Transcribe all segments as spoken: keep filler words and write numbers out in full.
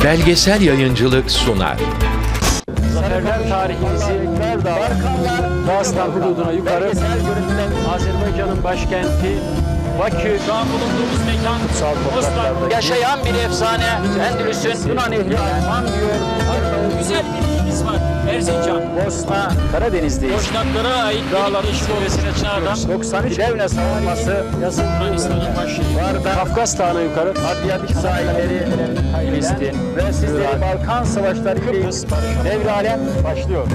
Belgesel Yayıncılık sunar. Zaferler tarihimizi Balkanlar Dağıstan hududuna yukarı Azerbaycan'ın başkenti Bakü, şu an bulunduğumuz mekan kutsal topraklarda yaşayan bir efsane Endülüs'ün Yunan ehli Arman diyor. güzel bir ilimiz var. Erzincan. Bosna, Karadeniz'deyiz. Boşnaklara ait Dağların bir şubesine çağıran doksan üç Devne savunması yazın Yunanistan'ın başı. var da Kafkas Dağı'na yukarı Adriyatik sahilleri, Filistin ve sizleri Balkan Savaşları Kıbrıs devri alem başlıyor.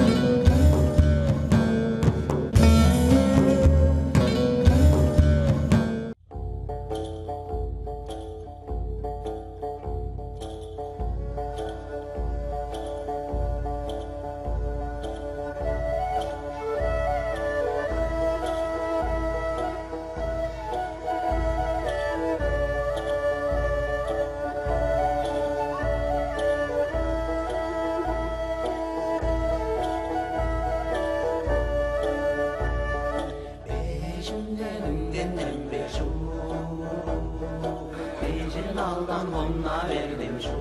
Aldan ona verdim şu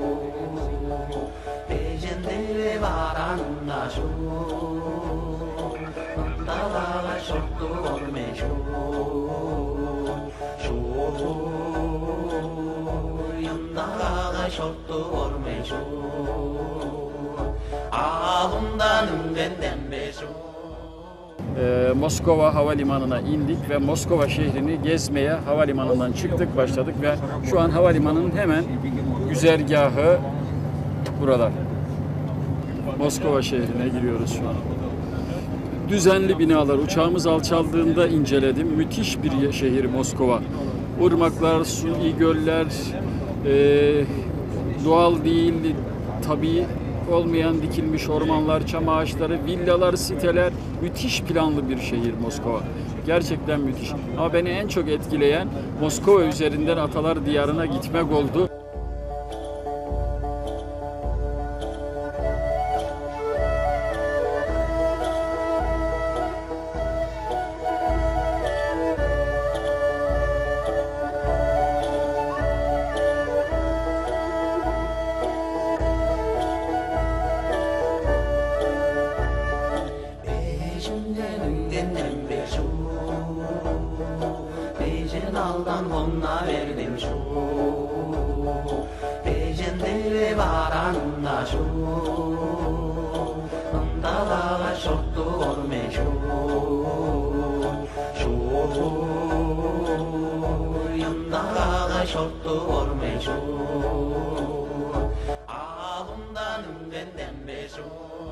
Peşinde varanla şu Dağlar şortu olme şu Şu Yandağa şortu olme şu Ağımdan üngenden be şu Ee, Moskova Havalimanı'na indik ve Moskova şehrini gezmeye havalimanından çıktık, başladık ve şu an havalimanının hemen güzergahı burada. Moskova şehrine giriyoruz şu an. Düzenli binalar, uçağımız alçaldığında inceledim. Müthiş bir şehir Moskova. Irmaklar, suni göller, e, doğal değil, tabii olmayan dikilmiş ormanlar, çam ağaçları, villalar, siteler, müthiş planlı bir şehir Moskova. Gerçekten müthiş. Ama beni en çok etkileyen Moskova üzerinden Atalar Diyarı'na gitmek oldu. Aldan ona verdim şu Peşinde varanla şu Dağlar şortu olme şu Şu Yandağa şortu olme şu Ağımdan üngenden be şu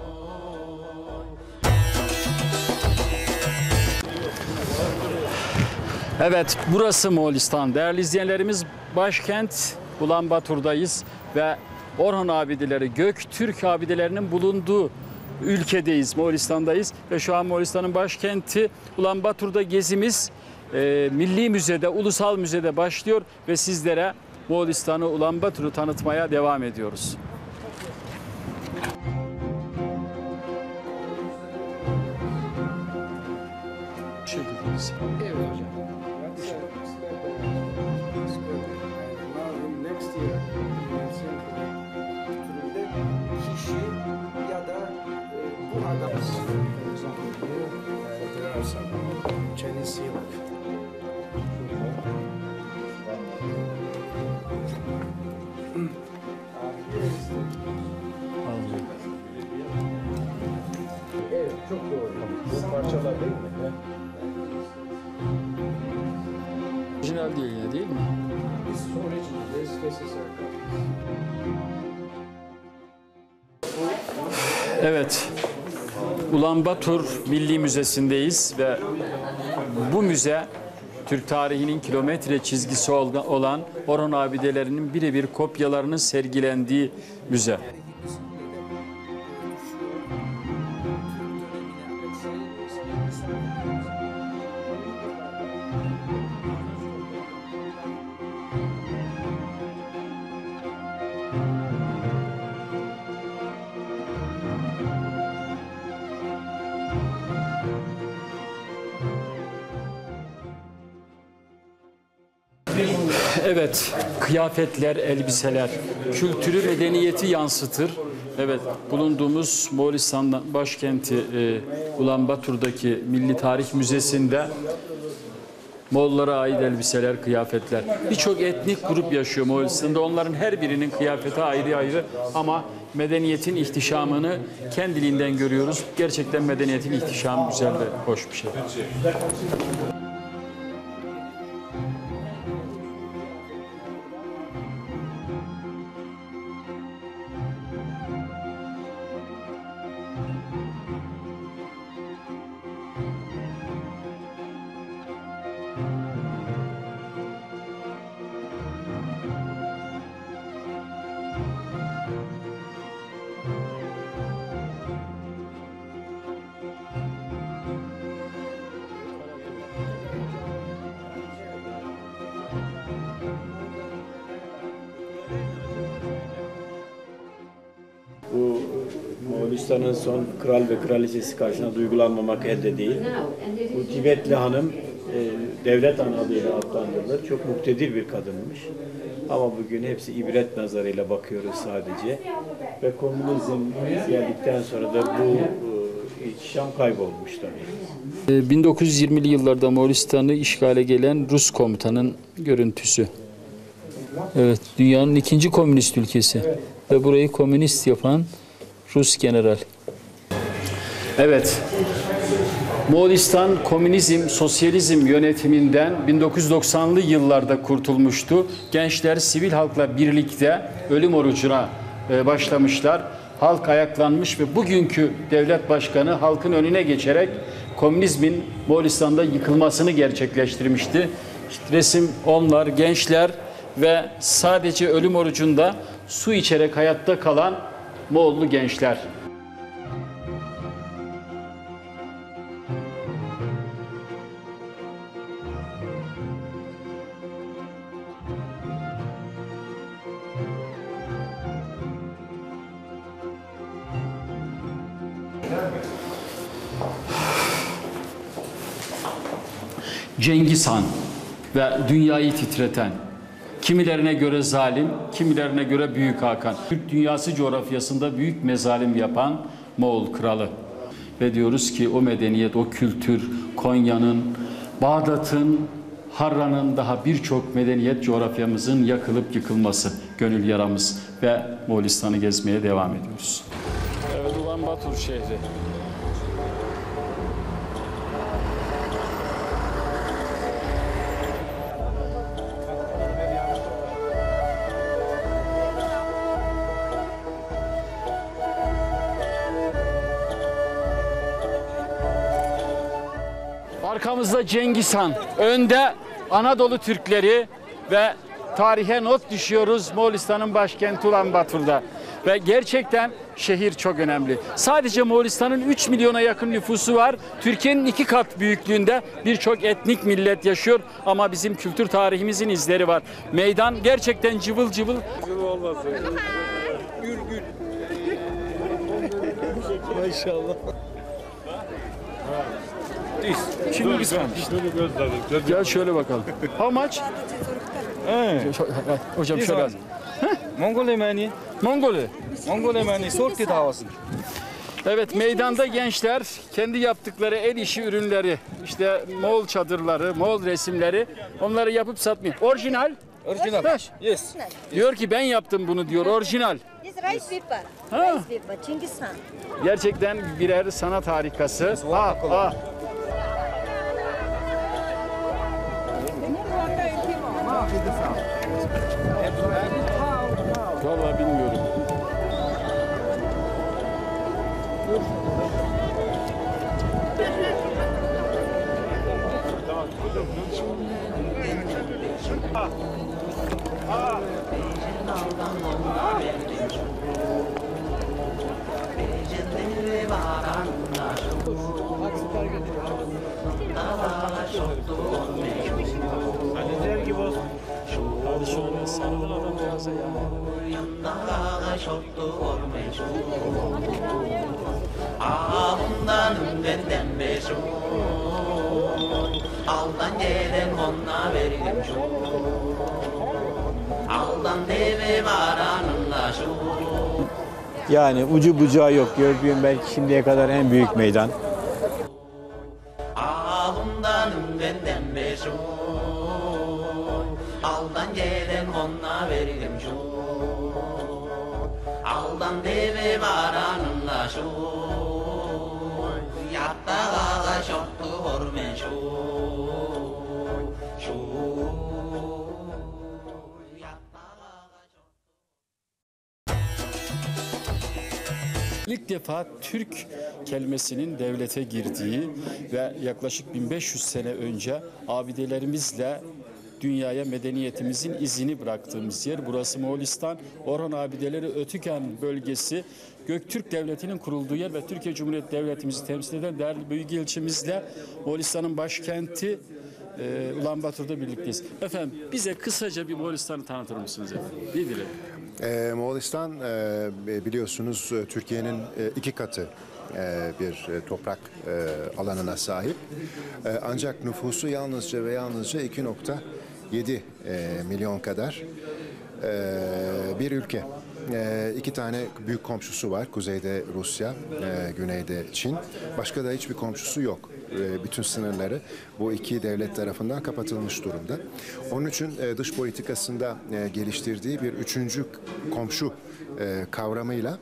Evet, burası Moğolistan. Değerli izleyenlerimiz, başkent Ulanbator'dayız ve Orhon abideleri, Göktürk abidelerinin bulunduğu ülkedeyiz, Moğolistan'dayız. Ve şu an Moğolistan'ın başkenti Ulanbator'da gezimiz e, Milli Müze'de, Ulusal Müze'de başlıyor ve sizlere Moğolistan'ı, Ulanbator'u tanıtmaya devam ediyoruz. Evet hocam. Next year türünde kişi ya da bu adam there are some Chinese seal. Evet, çok doğru. Bu parçalar değil mi? Orijinal değil yine, değil mi? Evet, Ulanbator Milli Müzesi'ndeyiz ve bu müze Türk tarihinin kilometre çizgisi olan Orhon abidelerinin birebir kopyalarının sergilendiği müze. Evet, kıyafetler, elbiseler, kültürü, medeniyeti yansıtır. Evet, bulunduğumuz Moğolistan başkenti e, Ulan Batur'daki Milli Tarih Müzesi'nde Moğollara ait elbiseler, kıyafetler. Birçok etnik grup yaşıyor Moğolistan'da. Onların her birinin kıyafeti ayrı ayrı ama medeniyetin ihtişamını kendiliğinden görüyoruz. Gerçekten medeniyetin ihtişamı güzel ve hoş bir şey. Bu Moğolistan'ın son kral ve kraliçesi karşısında duygulanmamak elde değil. Bu Tibetli hanım e, devlet ana adıyla adlandırılır. Çok muktedir bir kadınmış. Ama bugün hepsi ibret nazarıyla bakıyoruz sadece. Ve komünizm geldikten sonra da bu e, ihtişam kaybolmuş tabii. bin dokuz yüz yirmili yıllarda Moğolistan'ı işgale gelen Rus komutanın görüntüsü. Evet, dünyanın ikinci komünist ülkesi ve burayı komünist yapan Rus general. Evet, Moğolistan komünizm, sosyalizm yönetiminden bin dokuz yüz doksanlı yıllarda kurtulmuştu. Gençler sivil halkla birlikte ölüm orucuna başlamışlar. Halk ayaklanmış ve bugünkü devlet başkanı halkın önüne geçerek komünizmin Moğolistan'da yıkılmasını gerçekleştirmişti. İşte resim onlar, gençler ve sadece ölüm orucunda su içerek hayatta kalan Moğollu gençler. Cengiz Han ve dünyayı titreten, kimilerine göre zalim, kimilerine göre Büyük Hakan. Türk dünyası coğrafyasında büyük mezalim yapan Moğol kralı. Ve diyoruz ki o medeniyet, o kültür, Konya'nın, Bağdat'ın, Harran'ın daha birçok medeniyet coğrafyamızın yakılıp yıkılması, gönül yaramız ve Moğolistan'ı gezmeye devam ediyoruz. Evet, Ulan Batur şehri. Arkamızda Cengiz Han, önde Anadolu Türkleri ve tarihe not düşüyoruz Moğolistan'ın başkenti Ulan Batur'da. Ve gerçekten şehir çok önemli. Sadece Moğolistan'ın üç milyona yakın nüfusu var. Türkiye'nin iki kat büyüklüğünde birçok etnik millet yaşıyor ama bizim kültür tarihimizin izleri var. Meydan gerçekten cıvıl cıvıl. Gül gül. Maşallah. Şimdi biz gel şöyle bakalım. How much? Hocam şöyle. Mongol emeni. Mongol. Mongol emeni sorti davası. Evet, meydanda gençler kendi yaptıkları el işi ürünleri, işte Moğol çadırları, Moğol resimleri, onları yapıp satmıyor. Orijinal. Orijinal. Yes. Diyor ki ben yaptım bunu diyor, orijinal. This rice paper. Ha. Rice paper. Cengiz Han. Gerçekten birer sanat harikası. Ha, ha. Vallahi bilmiyorum. Hadi şöyle sarılın adamcağıza ya. Ağımdanım benden beşu, aldan gelen onunla verilmiş. Aldan deve varanınla şu. Yani ucu bucağı yok. Gördüğüm belki şimdiye kadar en büyük meydan. Alımdanım benden beşo. Aldan gelen ona veririm şu. Aldan deve varanınla şu. Yatta gaga şoktu hormen şu. Şu. İlk defa Türk kelimesinin devlete girdiği ve yaklaşık bin beş yüz sene önce abidelerimizle dünyaya medeniyetimizin izini bıraktığımız yer. Burası Moğolistan, Orhon abideleri Ötüken bölgesi, Göktürk Devleti'nin kurulduğu yer ve Türkiye Cumhuriyeti Devletimizi temsil eden değerli büyük ilçemizle Moğolistan'ın başkenti e, Ulanbator'da birlikteyiz. Efendim bize kısaca bir Moğolistan'ı tanıtır mısınız efendim? Nedir? Ee, Moğolistan e, biliyorsunuz Türkiye'nin e, iki katı e, bir e, toprak e, alanına sahip. E, ancak nüfusu yalnızca ve yalnızca iki nokta yedi e, milyon kadar e, bir ülke. E, iki tane büyük komşusu var. Kuzeyde Rusya, e, güneyde Çin. Başka da hiçbir komşusu yok. E, bütün sınırları bu iki devlet tarafından kapatılmış durumda. Onun için e, dış politikasında e, geliştirdiği bir üçüncü komşu e, kavramıyla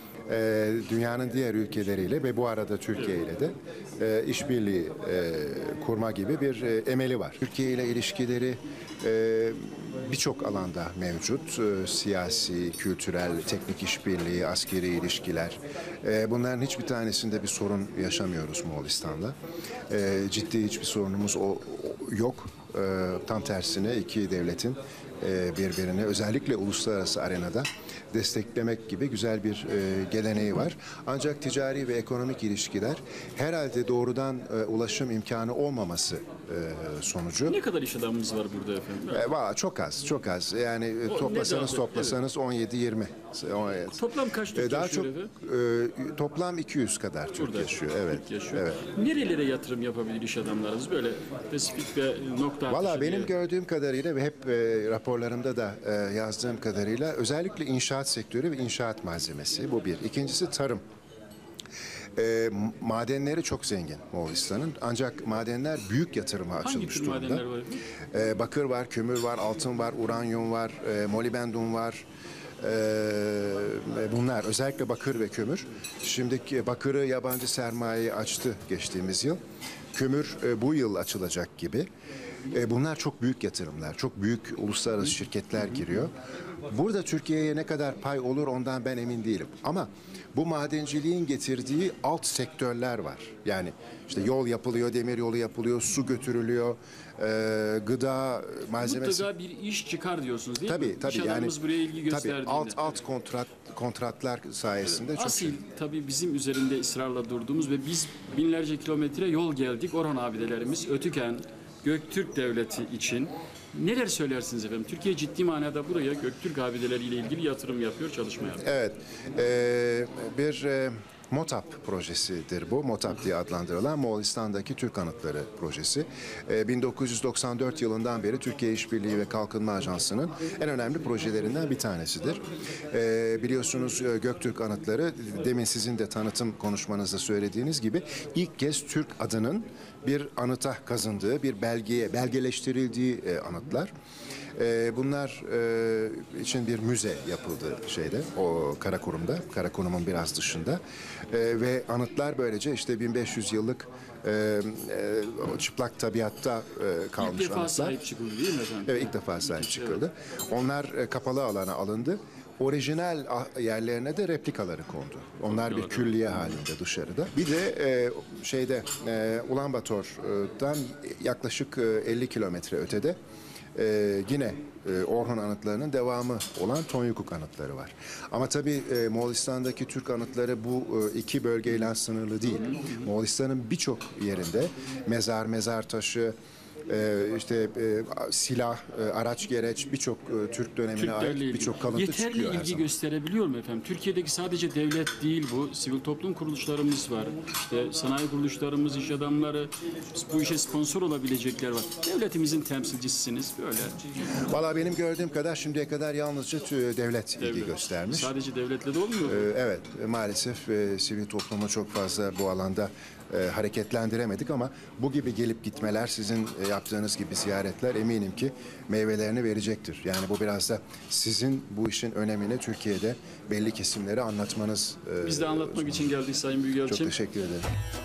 e, dünyanın diğer ülkeleriyle ve bu arada Türkiye ile de e, işbirliği e, kurma gibi bir e, emeli var. Türkiye ile ilişkileri e, birçok alanda mevcut. E, siyasi, kültürel, teknik işbirliği, askeri ilişkiler. E, bunların hiçbir tanesinde bir sorun yaşamıyoruz Moğolistan'la. E, ciddi hiçbir sorunumuz o, o yok. E, tam tersine iki devletin e, birbirini özellikle uluslararası arenada desteklemek gibi güzel bir e, geleneği var. Ancak ticari ve ekonomik ilişkiler herhalde doğrudan e, ulaşım imkanı olmaması e, sonucu. Ne kadar iş adamımız var burada efendim? E, valla çok az, çok az. Yani e, O, toplasanız ne toplasanız on yedi yirmi. Toplam kaç Türk E, daha yaşıyor çok efendim? e, toplam iki yüz kadar Türk Burada yaşıyor. Evet. Türk yaşıyor. Evet. Nerelere yatırım yapabilir iş adamlarımız? Böyle spesifik ve nokta Valla atışı benim diye. gördüğüm kadarıyla ve hep e, raporlarımda da e, yazdığım kadarıyla özellikle inşaat sektörü ve inşaat malzemesi bu bir. İkincisi tarım. E, madenleri çok zengin Moğolistan'ın. Ancak madenler büyük yatırıma Hangi açılmış tür durumda. madenler var efendim? E, bakır var, kömür var, altın var, uranyum var, e, molibendum var. E, bunlar özellikle bakır ve kömür. Şimdiki bakırı yabancı sermayeyi açtı geçtiğimiz yıl. Kömür e, bu yıl açılacak gibi. E, bunlar çok büyük yatırımlar, çok büyük uluslararası şirketler giriyor. Burada Türkiye'ye ne kadar pay olur ondan ben emin değilim. Ama bu madenciliğin getirdiği alt sektörler var. Yani işte yol yapılıyor, demir yolu yapılıyor, su götürülüyor, e, gıda malzemesi. Mutlaka bir iş çıkar diyorsunuz değil Tabii, mi? tabii. İş adamımız Yani, buraya ilgi tabii, gösterdiğinde. alt alt kontrat kontratlar sayesinde çok Asil tabii bizim üzerinde ısrarla durduğumuz ve biz binlerce kilometre yol geldik. Orhon abidelerimiz Ötüken Göktürk Devleti için. Neler söylersiniz efendim? Türkiye ciddi manada buraya Göktürk abideleriyle ilgili yatırım yapıyor, çalışma yapıyor. Evet. Ee, bir e, MOTAP projesidir bu. MOTAP diye adlandırılan Moğolistan'daki Türk Anıtları projesi. Ee, bin dokuz yüz doksan dört yılından beri Türkiye İşbirliği ve Kalkınma Ajansı'nın en önemli projelerinden bir tanesidir. Ee, biliyorsunuz Göktürk Anıtları, demin sizin de tanıtım konuşmanızda söylediğiniz gibi ilk kez Türk adının bir anıta kazındığı, bir belgeye, belgeleştirildiği e, anıtlar. E, bunlar e, için bir müze yapıldı şeyde, o Karakurum'da, Karakurum'un biraz dışında. E, ve anıtlar böylece işte bin beş yüz yıllık e, e, çıplak tabiatta e, kalmış İlk defa anıtlar. sahip çıkıldı değil mi efendim? Evet, ilk defa sahip çıkıldı. Onlar e, kapalı alana alındı. Orijinal yerlerine de replikaları kondu. Onlar bir külliye halinde dışarıda. Bir de e, şeyde e, Ulanbator'dan yaklaşık e, elli kilometre ötede e, yine e, Orhon anıtlarının devamı olan Tonyukuk anıtları var. Ama tabii e, Moğolistan'daki Türk anıtları bu e, iki bölgeyle sınırlı değil. Moğolistan'ın birçok yerinde mezar, mezar taşı, e, işte e, silah, e, araç gereç birçok e, Türk dönemine Türklerle ait ilgili. birçok kalıntı Yeterli çıkıyor her ilgi zaman. gösterebiliyor mu efendim? Türkiye'deki sadece devlet değil bu. Sivil toplum kuruluşlarımız var. İşte sanayi kuruluşlarımız, iş adamları, bu işe sponsor olabilecekler var. Devletimizin temsilcisisiniz böyle. Valla benim gördüğüm kadar şimdiye kadar yalnızca tü- devlet, ilgi Devlet. göstermiş. Sadece devletle de olmuyor mu? Ee, Evet, e, maalesef e, sivil toplumu çok fazla bu alanda e, hareketlendiremedik ama bu gibi gelip gitmeler, sizin e, yaptığınız gibi ziyaretler eminim ki meyvelerini verecektir. Yani bu biraz da sizin bu işin önemini Türkiye'de belli kesimlere anlatmanız. e, Biz de anlatmak için geldik Sayın Çok Büyükelçim. teşekkür ederim.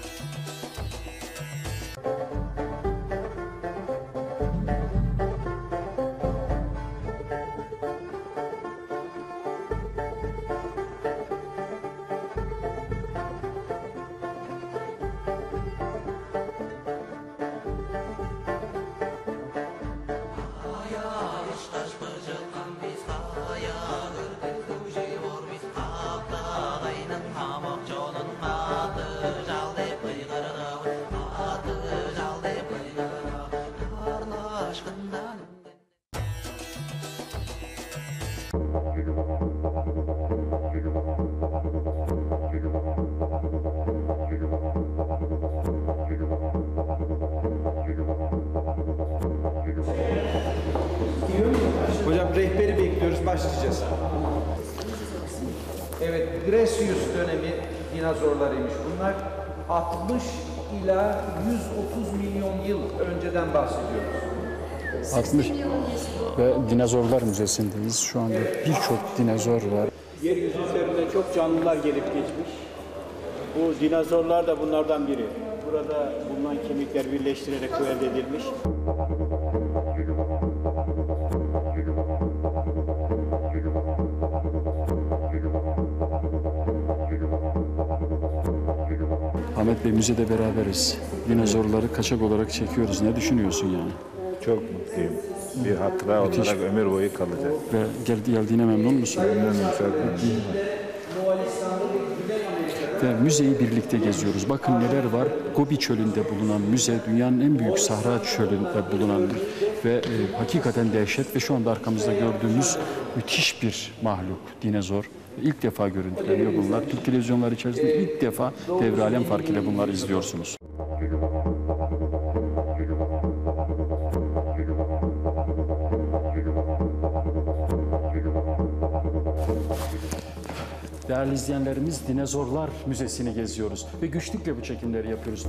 Hocam rehberi bekliyoruz, başlayacağız. Evet, Grecius dönemi dinozorlarıymış bunlar. altmış ila yüz otuz milyon yıl önceden bahsediyoruz. altmış ve Dinozorlar Müzesi'ndeyiz. Şu anda birçok dinozor var. Yeryüzü üzerinde çok canlılar gelip geçmiş. Bu dinozorlar da bunlardan biri. Burada bulunan kemikler birleştirerek bu elde edilmiş. Ahmet Bey, müzede beraberiz. Dinozorları kaçak olarak çekiyoruz. Ne düşünüyorsun yani? Çok mutluyum. Bir hatıra olarak ömür boyu kalacak. Ve gel, geldiğine memnun musun? Memnunum, çok memnunum. Ve müzeyi birlikte geziyoruz. Bakın neler var. Gobi Çölü'nde bulunan müze, dünyanın en büyük Sahra Çölü'nde bulunan ve e, hakikaten dehşet ve şu anda arkamızda gördüğümüz müthiş bir mahluk, dinozor. İlk defa görüntüleniyor bunlar. Türk televizyonları içerisinde ilk defa Devre Alem Fark ile bunları izliyorsunuz. Değerli izleyenlerimiz, Dinozorlar Müzesi'ni geziyoruz ve güçlükle bu çekimleri yapıyoruz.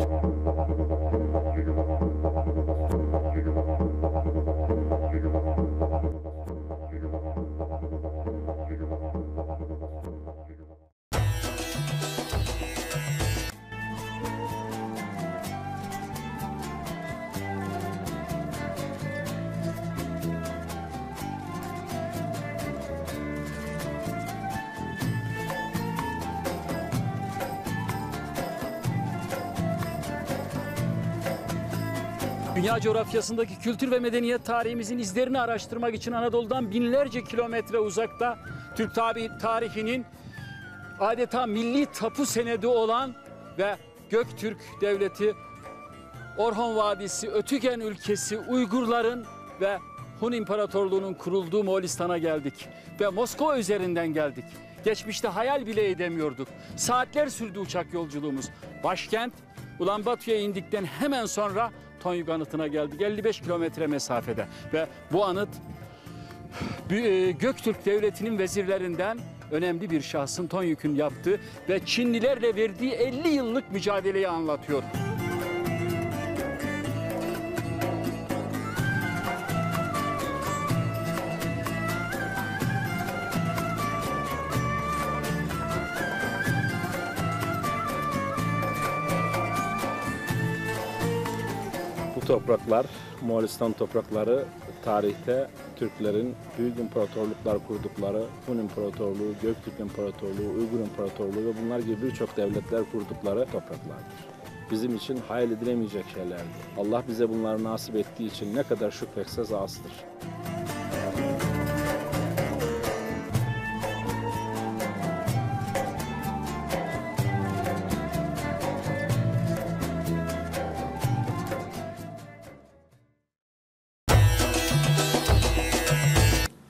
Dünya coğrafyasındaki kültür ve medeniyet tarihimizin izlerini araştırmak için Anadolu'dan binlerce kilometre uzakta Türk tabi tarihinin adeta milli tapu senedi olan ve Göktürk Devleti, Orhon Vadisi, Ötüken ülkesi, Uygurların ve Hun İmparatorluğu'nun kurulduğu Moğolistan'a geldik ve Moskova üzerinden geldik. Geçmişte hayal bile edemiyorduk. Saatler sürdü uçak yolculuğumuz. Başkent Ulanbator'a indikten hemen sonra Tonyuk anıtına geldik. elli beş kilometre mesafede ve bu anıt Göktürk Devleti'nin vezirlerinden önemli bir şahsın, Tonyuk'un yaptığı ve Çinlilerle verdiği elli yıllık mücadeleyi anlatıyor. Bu topraklar, Moğolistan toprakları tarihte Türklerin büyük imparatorluklar kurdukları, Hun İmparatorluğu, Göktürk İmparatorluğu, Uygur İmparatorluğu ve bunlar gibi birçok devletler kurdukları topraklardır. Bizim için hayal edilemeyecek şeylerdi. Allah bize bunları nasip ettiği için ne kadar şükretsek azdır.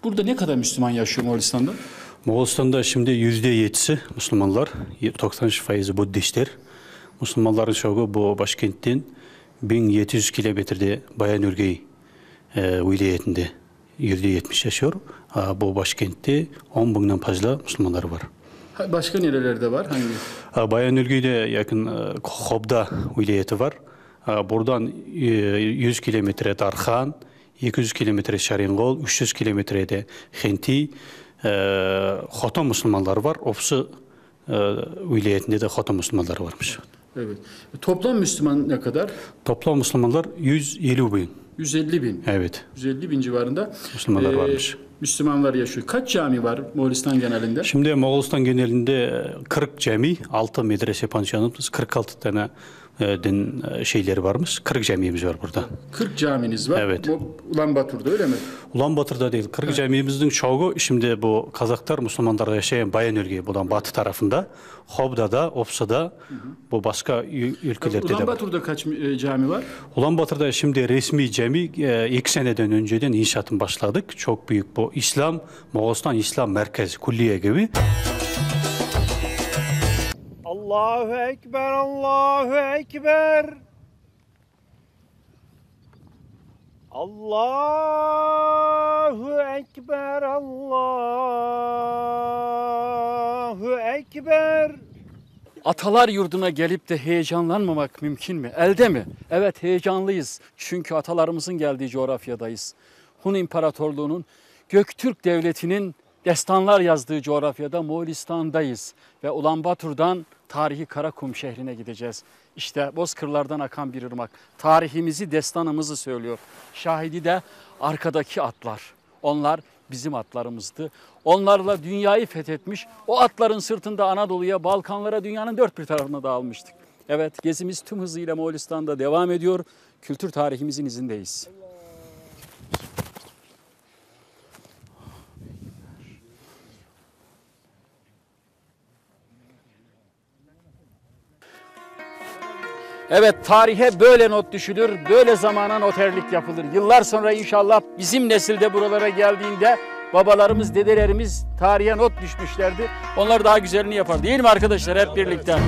Burada ne kadar Müslüman yaşıyor Moğolistan'da? Moğolistan'da şimdi yüzde yedisi Müslümanlar, doksan faizi Budistler. Müslümanların çoğu bu başkentten bin yedi yüz kilometrede Bayanürgey e, vilayetinde yüzde yetmiş yaşıyor. Ha, bu başkentte on binden fazla Müslümanlar var. Başka nerelerde var? Hangi? Bayanürgey'de yakın Khobda vilayeti var. Buradan yüz kilometre Darkhan, iki yüz kilometre Şaringol, üç yüz kilometrede Henti, Xotan Müslümanlar var. Ofsu vilayetinde de Xotan Müslümanlar varmış. Evet. Toplam Müslüman ne kadar? Toplam Müslümanlar yüz elli bin. yüz elli bin. Evet. yüz elli bin civarında. Müslümanlar ee, varmış. Müslümanlar yaşıyor. Kaç cami var Moğolistan genelinde? Şimdi Moğolistan genelinde kırk cami, altı medrese pansiyanımız, kırk altı tane e, din şeyleri varmış. kırk camimiz var burada. kırk caminiz var. Evet. Ulanbator'da öyle mi? Ulanbator'da değil. kırk evet. Camimizin çoğu şimdi bu Kazaklar, Müslümanlar yaşayan Bayanürgey, buradan batı tarafında, Khobda'da, Opsa'da, hı hı. bu başka ülkelerde de var. Ulanbator'da kaç e, cami var? Ulanbator'da şimdi resmi cami e, iki seneden önceden inşaatın başladık. Çok büyük bu İslam, Moğolistan İslam Merkezi, Külliye gibi. Allahu Ekber, Allahu Ekber. Allahu Ekber, Allahu Ekber. Atalar yurduna gelip de heyecanlanmamak mümkün mü? Elde mi? Evet, heyecanlıyız. Çünkü atalarımızın geldiği coğrafyadayız. Hun İmparatorluğu'nun, Göktürk Devleti'nin destanlar yazdığı coğrafyada Moğolistan'dayız. Ve Ulanbator'dan tarihi Karakum şehrine gideceğiz. İşte bozkırlardan akan bir ırmak. Tarihimizi, destanımızı söylüyor. Şahidi de arkadaki atlar. Onlar bizim atlarımızdı. Onlarla dünyayı fethetmiş, o atların sırtında Anadolu'ya, Balkanlara, dünyanın dört bir tarafına dağılmıştık. Evet, gezimiz tüm hızıyla Moğolistan'da devam ediyor. Kültür tarihimizin izindeyiz. Evet, tarihe böyle not düşülür, böyle zamana noterlik yapılır. Yıllar sonra inşallah bizim nesilde buralara geldiğinde babalarımız, dedelerimiz tarihe not düşmüşlerdi. Onlar daha güzelini yapar. Değil mi arkadaşlar, hep birlikte?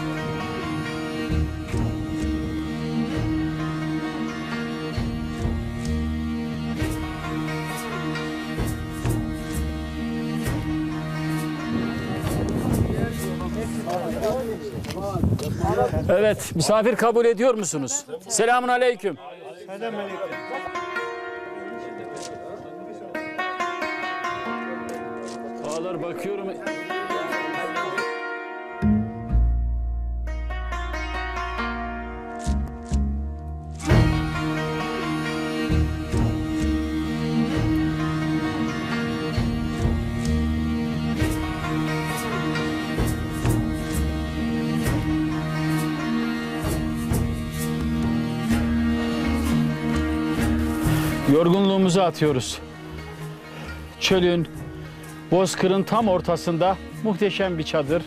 Evet, misafir kabul ediyor musunuz? Selamun aleyküm. Selamun aleyküm. Ağalar bakıyorum. Yorgunluğumuzu atıyoruz. Çölün, bozkırın tam ortasında muhteşem bir çadır.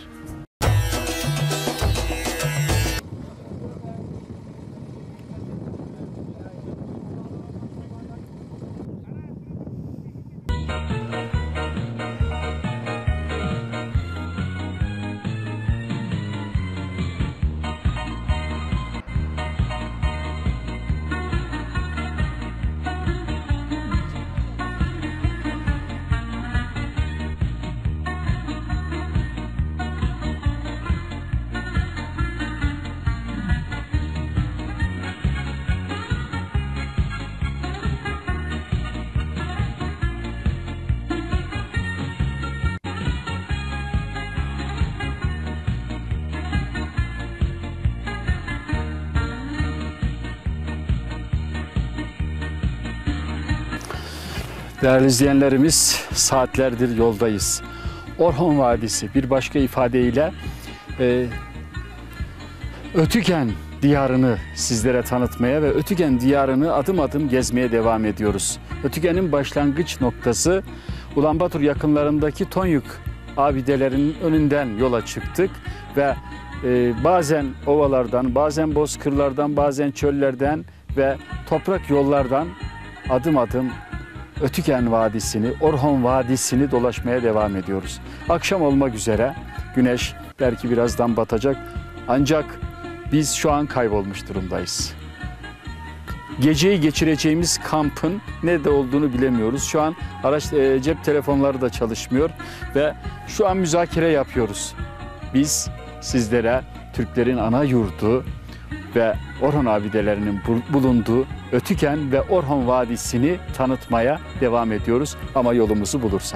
Değerli izleyenlerimiz, saatlerdir yoldayız. Orhon Vadisi, bir başka ifadeyle e, Ötüken diyarını sizlere tanıtmaya ve Ötüken diyarını adım adım gezmeye devam ediyoruz. Ötüken'in başlangıç noktası Ulanbator yakınlarındaki Tonyuk abidelerinin önünden yola çıktık ve e, bazen ovalardan, bazen bozkırlardan, bazen çöllerden ve toprak yollardan adım adım Ötüken Vadisi'ni, Orhon Vadisi'ni dolaşmaya devam ediyoruz. Akşam olmak üzere, güneş belki birazdan batacak. Ancak biz şu an kaybolmuş durumdayız. Geceyi geçireceğimiz kampın nerede olduğunu bilemiyoruz. Şu an araç, e, cep telefonları da çalışmıyor ve şu an müzakere yapıyoruz. Biz sizlere Türklerin ana yurdu ve Orhon abidelerinin bulunduğu Ötüken ve Orhon Vadisi'ni tanıtmaya devam ediyoruz ama yolumuzu bulursak.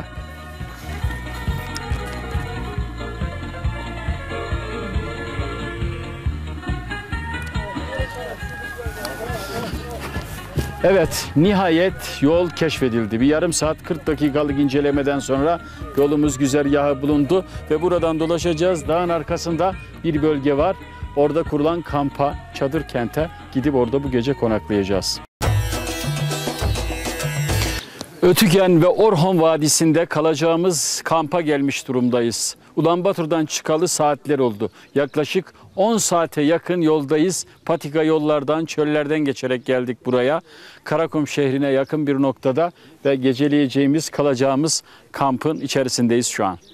Evet, nihayet yol keşfedildi. Bir yarım saat kırk dakikalık incelemeden sonra yolumuz güzergahı bulundu ve buradan dolaşacağız. Dağın arkasında bir bölge var. Orada kurulan kampa, çadır kente gidip orada bu gece konaklayacağız. Ötüken ve Orhon Vadisi'nde kalacağımız kampa gelmiş durumdayız. Ulanbator'dan çıkalı saatler oldu. Yaklaşık on saate yakın yoldayız. Patika yollardan, çöllerden geçerek geldik buraya. Karakum şehrine yakın bir noktada ve geceleyeceğimiz, kalacağımız kampın içerisindeyiz şu an.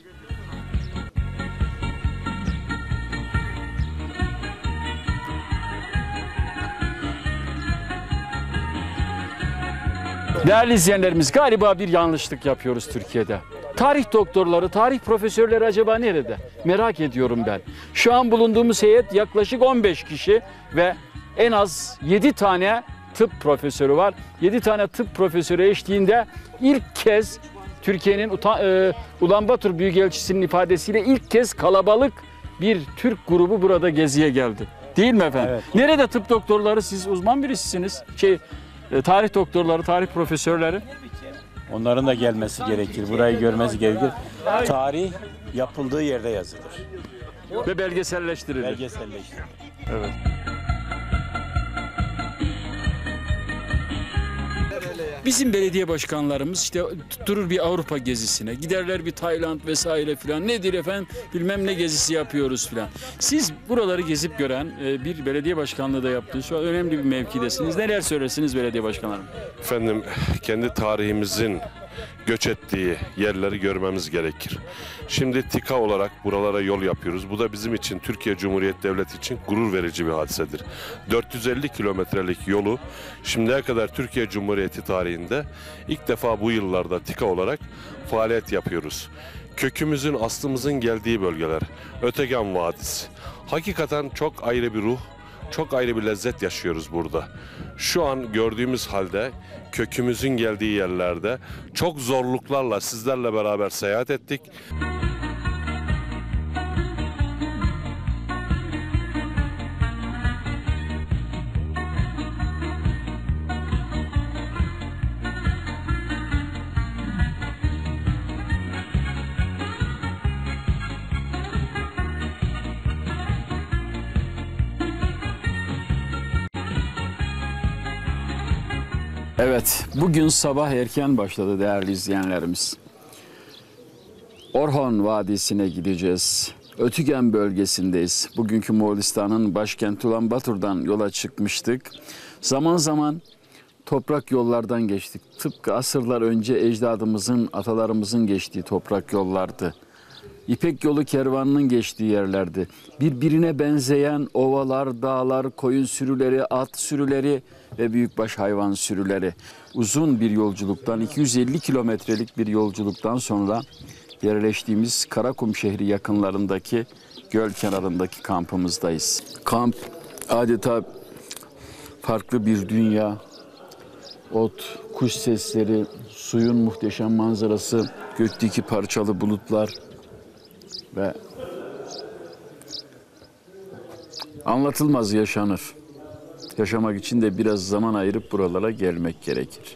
Değerli izleyenlerimiz, galiba bir yanlışlık yapıyoruz Türkiye'de. Tarih doktorları, tarih profesörleri acaba nerede? Merak ediyorum ben. Şu an bulunduğumuz heyet yaklaşık on beş kişi ve en az yedi tane tıp profesörü var. yedi tane tıp profesörü eşliğinde ilk kez Türkiye'nin e, Ulanbator Büyükelçisi'nin ifadesiyle ilk kez kalabalık bir Türk grubu burada geziye geldi. Değil mi efendim? Evet. Nerede tıp doktorları? Siz uzman birisisiniz. Şey, e, tarih doktorları, tarih profesörleri. Onların da gelmesi gerekir, burayı görmesi gerekir. Tarih yapıldığı yerde yazılır. Ve belgeselleştirilir. Belgeselleştirilir. Evet. Bizim belediye başkanlarımız işte tutturur bir Avrupa gezisine, giderler bir Tayland vesaire filan. Nedir efendim, bilmem ne gezisi yapıyoruz filan. Siz buraları gezip gören bir belediye başkanlığı da yaptınız. Şu an önemli bir mevkidesiniz. Neler söylersiniz belediye başkanlarım? Efendim, kendi tarihimizin göç ettiği yerleri görmemiz gerekir. Şimdi TİKA olarak buralara yol yapıyoruz. Bu da bizim için, Türkiye Cumhuriyeti Devleti için gurur verici bir hadisedir. dört yüz elli kilometrelik yolu şimdiye kadar Türkiye Cumhuriyeti tarihinde ilk defa bu yıllarda TİKA olarak faaliyet yapıyoruz. Kökümüzün, aslımızın geldiği bölgeler. Ötüken Vadisi. Hakikaten çok ayrı bir ruh, çok ayrı bir lezzet yaşıyoruz burada. Şu an gördüğümüz halde kökümüzün geldiği yerlerde çok zorluklarla sizlerle beraber seyahat ettik. Evet, bugün sabah erken başladı değerli izleyenlerimiz. Orhon Vadisi'ne gideceğiz. Ötüken bölgesindeyiz. Bugünkü Moğolistan'ın başkenti Ulanbator'dan yola çıkmıştık. Zaman zaman toprak yollardan geçtik. Tıpkı asırlar önce ecdadımızın, atalarımızın geçtiği toprak yollardı. İpek yolu kervanının geçtiği yerlerdi. Birbirine benzeyen ovalar, dağlar, koyun sürüleri, at sürüleri ve büyükbaş hayvan sürüleri. Uzun bir yolculuktan, iki yüz elli kilometrelik bir yolculuktan sonra yerleştiğimiz Karakum şehri yakınlarındaki göl kenarındaki kampımızdayız. Kamp adeta farklı bir dünya. Ot, kuş sesleri, suyun muhteşem manzarası, gökteki parçalı bulutlar ve anlatılmaz yaşanır. Yaşamak için de biraz zaman ayırıp buralara gelmek gerekir.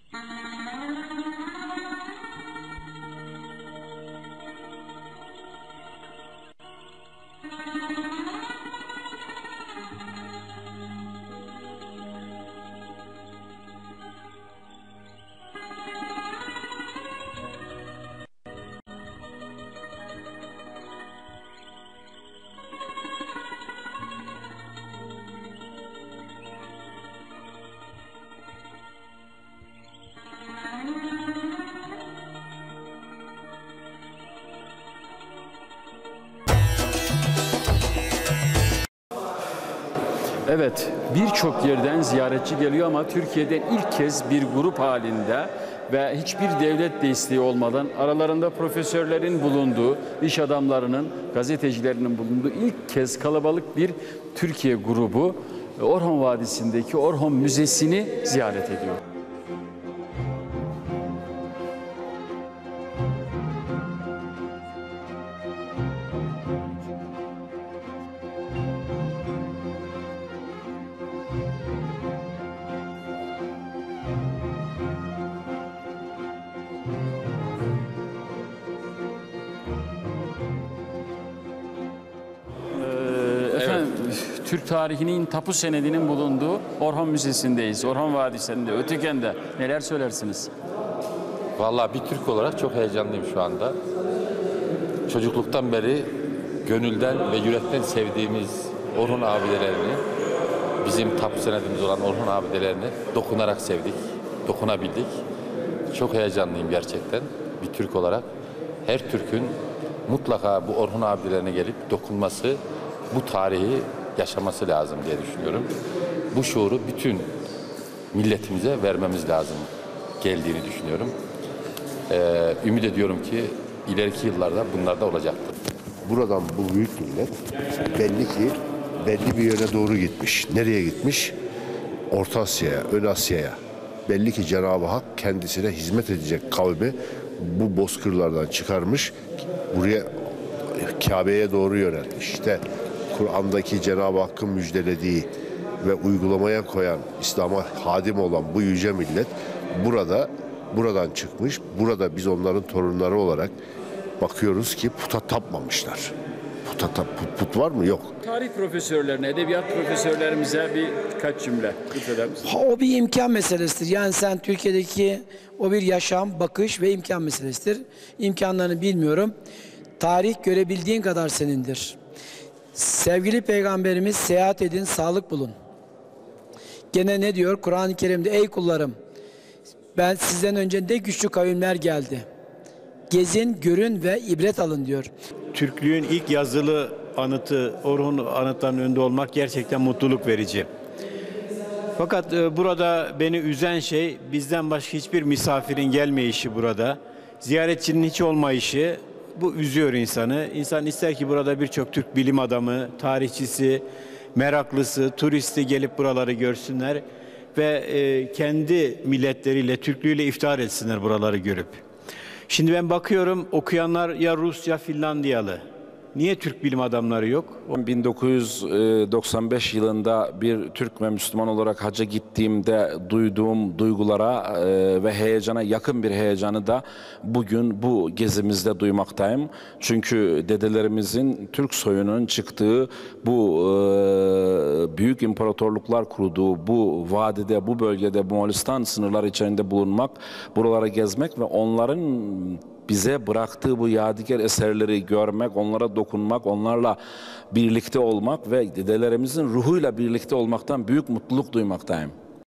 Evet, birçok yerden ziyaretçi geliyor ama Türkiye'den ilk kez bir grup halinde ve hiçbir devlet desteği olmadan aralarında profesörlerin bulunduğu, iş adamlarının, gazetecilerinin bulunduğu ilk kez kalabalık bir Türkiye grubu Orhon Vadisi'ndeki Orhon Müzesi'ni ziyaret ediyor. Türk tarihinin tapu senedinin bulunduğu Orhon Müzesi'ndeyiz. Orhon Vadisi'nde, Öteken'de. Neler söylersiniz? Vallahi bir Türk olarak çok heyecanlıyım şu anda. Çocukluktan beri gönülden ve yürekten sevdiğimiz Orhon abidelerini, bizim tapu senedimiz olan Orhon abidelerini dokunarak sevdik, dokunabildik. Çok heyecanlıyım gerçekten bir Türk olarak. Her Türk'ün mutlaka bu Orhon abidelerine gelip dokunması, bu tarihi yaşaması lazım diye düşünüyorum. Bu şuuru bütün milletimize vermemiz lazım geldiğini düşünüyorum. Ee, ümit ediyorum ki ileriki yıllarda bunlar da olacaktır. Buradan bu büyük millet belli ki belli bir yere doğru gitmiş. Nereye gitmiş? Orta Asya'ya, Ön Asya'ya. Belli ki Cenab-ı Hak kendisine hizmet edecek kavmi bu bozkırlardan çıkarmış. Buraya Kabe'ye doğru yöneltmiş. İşte Kur'an'daki Cenab-ı Hakk'ın müjdelediği ve uygulamaya koyan, İslam'a hadim olan bu yüce millet burada, buradan çıkmış. Burada biz onların torunları olarak bakıyoruz ki puta tapmamışlar. Puta tap, put, put var mı? Yok. Tarih profesörlerine, edebiyat profesörlerimize bir birkaç cümle lütfeder misiniz? O bir imkan meselesidir. Yani sen Türkiye'deki o bir yaşam, bakış ve imkan meselesidir. İmkanlarını bilmiyorum. Tarih görebildiğin kadar senindir. Sevgili Peygamberimiz seyahat edin, sağlık bulun. Gene ne diyor? Kur'an-ı Kerim'de ey kullarım ben sizden önce de güçlü kavimler geldi. Gezin, görün ve ibret alın diyor. Türklüğün ilk yazılı anıtı, Orhon anıtlarının önünde olmak gerçekten mutluluk verici. Fakat e, burada beni üzen şey bizden başka hiçbir misafirin gelmeyişi burada. Ziyaretçinin hiç olmayışı. Bu üzüyor insanı. İnsan ister ki burada birçok Türk bilim adamı, tarihçisi, meraklısı, turisti gelip buraları görsünler ve e, kendi milletleriyle, Türklüğüyle iftihar etsinler buraları görüp. Şimdi ben bakıyorum okuyanlar ya Rus ya Finlandiyalı. Niye Türk bilim adamları yok? bin dokuz yüz doksan beş yılında bir Türk ve Müslüman olarak hacca gittiğimde duyduğum duygulara ve heyecana yakın bir heyecanı da bugün bu gezimizde duymaktayım. Çünkü dedelerimizin Türk soyunun çıktığı bu büyük imparatorluklar kurduğu bu vadide, bu bölgede Moğolistan sınırları içerisinde bulunmak, buralara gezmek ve onların bize bıraktığı bu yadigar eserleri görmek, onlara dokunmak, onlarla birlikte olmak ve dedelerimizin ruhuyla birlikte olmaktan büyük mutluluk duymaktayım.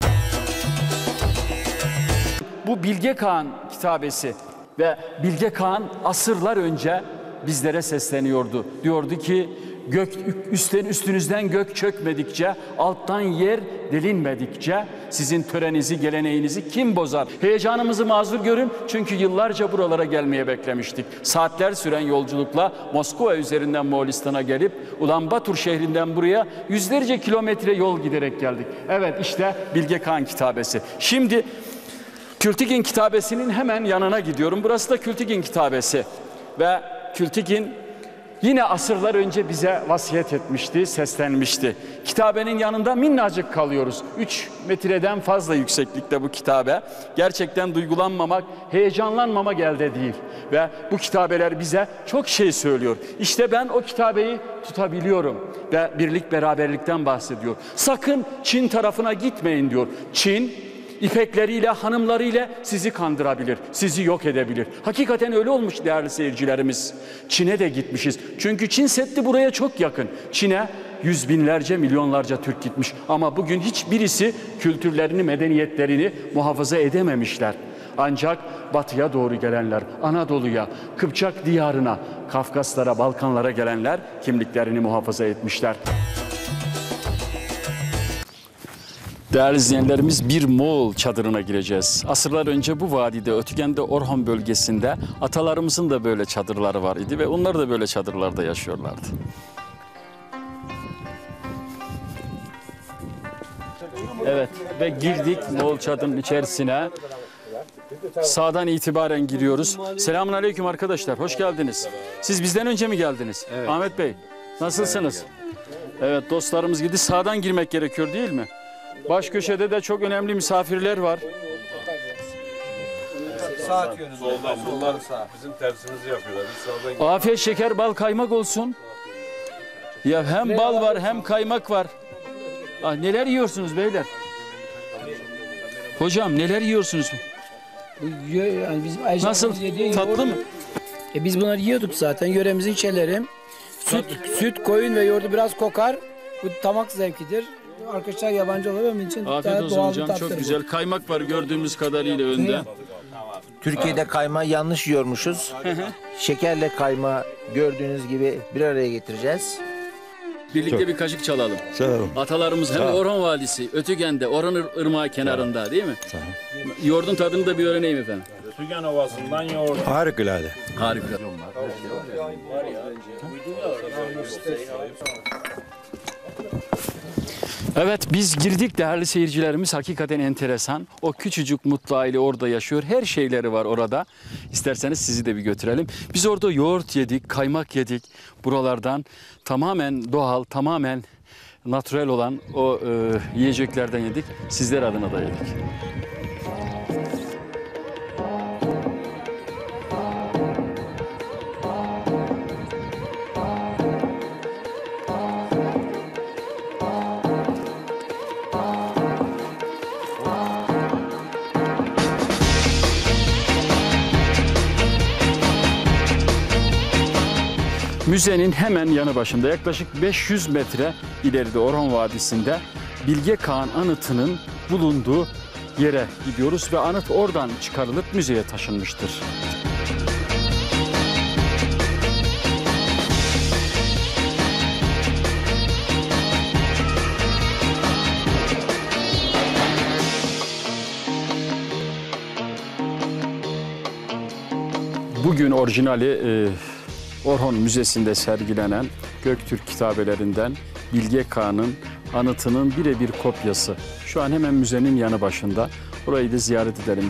Bu Bilge Kağan kitabesi ve Bilge Kağan asırlar önce bizlere sesleniyordu. Diyordu ki gök üstten üstünüzden gök çökmedikçe, alttan yer delinmedikçe sizin törenizi, geleneğinizi kim bozar? Heyecanımızı mazur görün çünkü yıllarca buralara gelmeye beklemiştik. Saatler süren yolculukla Moskova üzerinden Moğolistan'a gelip Ulan Batur şehrinden buraya yüzlerce kilometre yol giderek geldik. Evet işte Bilge Kağan kitabesi. Şimdi Kültigin kitabesinin hemen yanına gidiyorum. Burası da Kültigin kitabesi ve Kültigin yine asırlar önce bize vasiyet etmişti, seslenmişti. Kitabenin yanında minnacık kalıyoruz. Üç metreden fazla yükseklikte bu kitabe. Gerçekten duygulanmamak, heyecanlanmamak elde değil. Ve bu kitabeler bize çok şey söylüyor. İşte ben o kitabeyi tutabiliyorum. Ve birlik beraberlikten bahsediyor. Sakın Çin tarafına gitmeyin diyor. Çin, İpekleriyle, hanımlarıyla sizi kandırabilir, sizi yok edebilir. Hakikaten öyle olmuş değerli seyircilerimiz. Çin'e de gitmişiz. Çünkü Çin Seddi buraya çok yakın. Çin'e yüz binlerce, milyonlarca Türk gitmiş. Ama bugün hiçbirisi kültürlerini, medeniyetlerini muhafaza edememişler. Ancak batıya doğru gelenler, Anadolu'ya, Kıpçak diyarına, Kafkaslara, Balkanlara gelenler kimliklerini muhafaza etmişler. Değerli izleyenlerimiz, bir Moğol çadırına gireceğiz. Asırlar önce bu vadide, Ötügen'de, Orhon bölgesinde atalarımızın da böyle çadırları var idi ve onlar da böyle çadırlarda yaşıyorlardı. Evet ve girdik Moğol çadırın içerisine. Sağdan itibaren giriyoruz. Selamun aleyküm arkadaşlar, hoş geldiniz. Siz bizden önce mi geldiniz? Evet. Ahmet Bey, nasılsınız? Evet, dostlarımız gidi. Sağdan girmek gerekiyor değil mi? Baş köşede de çok önemli misafirler var. Saat yönünde. Soldan bunlar bizim tersimizi yapıyorlar. Biz sağdan Afiyet şeker bal kaymak olsun. Ya hem bal var hem kaymak var. Ah, neler yiyorsunuz beyler? Hocam neler yiyorsunuz? Yani bizim Ayşe Nasıl? Tatlı mı? E biz bunları yiyorduk zaten. Yöremizin şeyleri. Süt, süt, koyun ve yoğurdu biraz kokar. Bu tamak zevkidir. Arkadaşlar yabancı olabilir mi için? Afiyet olsun hocam. Çok güzel. Bu. Kaymak var gördüğümüz kadarıyla önde. Türkiye'de kaymağı yanlış yormuşuz. Şekerle kaymağı gördüğünüz gibi bir araya getireceğiz. Birlikte Çok. bir kaşık çalalım. Çalalım. Atalarımız hem Tamam. Orhon Vadisi, Ötügen'de, Orhon Ir- Irmağı kenarında değil mi? Tamam. Yoğurdun tadını da bir öğreneyim efendim. Ötügen Ovası'ndan yoğurt. Harikulade. Harikulade. Evet, biz girdik değerli seyircilerimiz, hakikaten enteresan. O küçücük mutlu aile orada yaşıyor. Her şeyleri var orada. İsterseniz sizi de bir götürelim. Biz orada yoğurt yedik, kaymak yedik. Buralardan tamamen doğal, tamamen natürel olan o e, yiyeceklerden yedik. Sizler adına da yedik. Müzenin hemen yanı başında yaklaşık beş yüz metre ileride Orhon Vadisi'nde Bilge Kağan anıtının bulunduğu yere gidiyoruz ve anıt oradan çıkarılıp müzeye taşınmıştır. Bugün orijinali e, Orhon Müzesi'nde sergilenen Göktürk kitabelerinden Bilge Kağan'ın anıtının birebir kopyası. Şu an hemen müzenin yanı başında. Burayı da ziyaret edelim.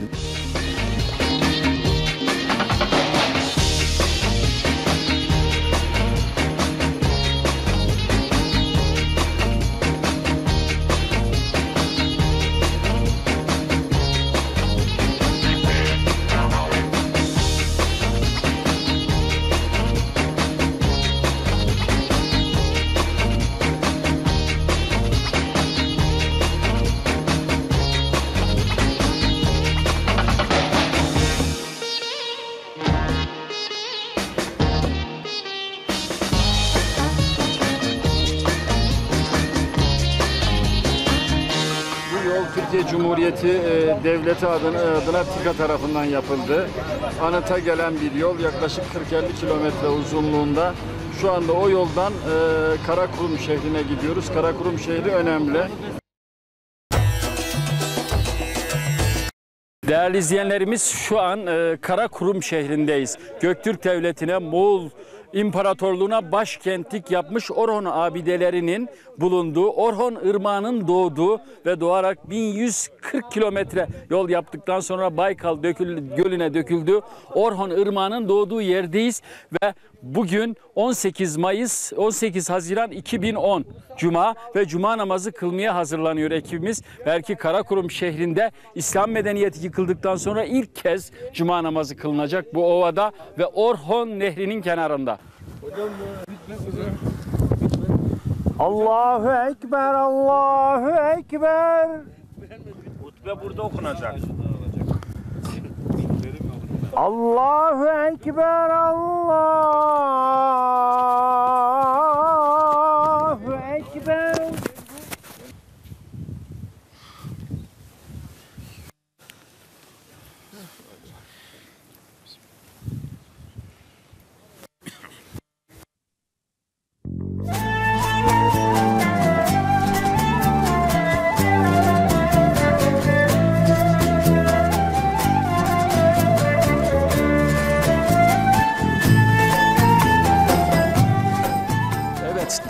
Türkiye Cumhuriyeti e, Devleti adına, adına TİKA tarafından yapıldı. Anıta gelen bir yol yaklaşık kırk elli kilometre uzunluğunda. Şu anda o yoldan e, Karakurum şehrine gidiyoruz. Karakurum şehri önemli. Değerli izleyenlerimiz, şu an e, Karakurum şehrindeyiz. Göktürk Devleti'ne, Moğol İmparatorluğuna başkentlik yapmış Orhon abidelerinin bulunduğu, Orhon Irmağı'nın doğduğu ve doğarak bin yüz kırk kilometre yol yaptıktan sonra Baykal dökül, Gölü'ne döküldü. Orhon Irmağı'nın doğduğu yerdeyiz ve bugün on sekiz Mayıs, on sekiz Haziran iki bin on Cuma ve Cuma namazı kılmaya hazırlanıyor ekibimiz. Belki Karakurum şehrinde İslam medeniyeti yıkıldıktan sonra ilk kez Cuma namazı kılınacak bu ovada ve Orhon Nehri'nin kenarında. Allahu Ekber, Allahu Ekber. Hutbe burada okunacak. Allahu Ekber, Allahu Ekber.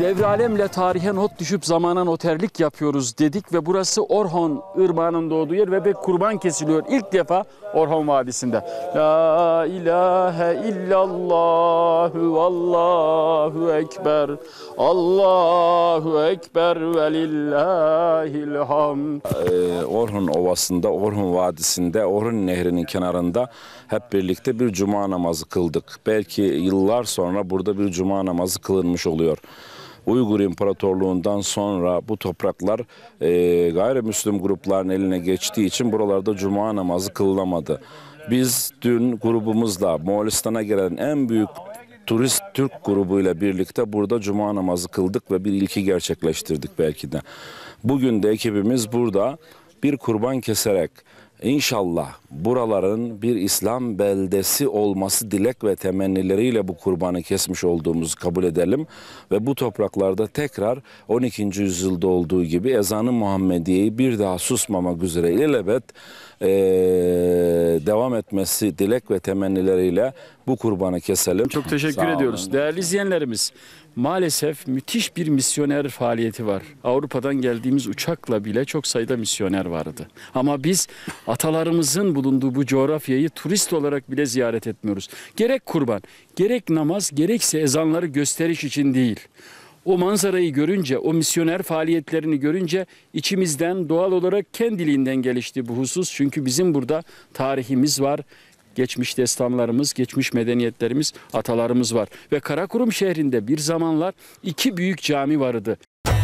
devralemle tarihe not düşüp zamana noterlik yapıyoruz dedik ve burası Orhon Irmağı'nın doğduğu yer ve bir kurban kesiliyor ilk defa Orhon Vadisi'nde. La ilahe illallahu Allahu ekber, Allahu ekber ve lillahil hamd. Ee, Orhon Ovası'nda, Orhon Vadisi'nde, Orhon Nehri'nin kenarında hep birlikte bir cuma namazı kıldık. Belki yıllar sonra burada bir cuma namazı kılınmış oluyor. Uygur İmparatorluğundan sonra bu topraklar e, gayrimüslim grupların eline geçtiği için buralarda cuma namazı kılınamadı. Biz dün grubumuzla Moğolistan'a gelen en büyük turist Türk grubuyla birlikte burada cuma namazı kıldık ve bir ilki gerçekleştirdik belki de. Bugün de ekibimiz burada bir kurban keserek İnşallah buraların bir İslam beldesi olması dilek ve temennileriyle bu kurbanı kesmiş olduğumuzu kabul edelim. Ve bu topraklarda tekrar on ikinci yüzyılda olduğu gibi ezanı Muhammediye'yi bir daha susmamak üzere ilelebet ee, devam etmesi dilek ve temennileriyle bu kurbanı keselim. Çok teşekkür Sağ ediyoruz. olun. Değerli izleyenlerimiz, maalesef müthiş bir misyoner faaliyeti var. Avrupa'dan geldiğimiz uçakla bile çok sayıda misyoner vardı. Ama biz atalarımızın bulunduğu bu coğrafyayı turist olarak bile ziyaret etmiyoruz. Gerek kurban, gerek namaz, gerekse ezanları gösteriş için değil. O manzarayı görünce, o misyoner faaliyetlerini görünce içimizden doğal olarak kendiliğinden gelişti bu husus. Çünkü bizim burada tarihimiz var. Geçmiş destanlarımız, geçmiş medeniyetlerimiz, atalarımız var. Ve Karakurum şehrinde bir zamanlar iki büyük cami vardı.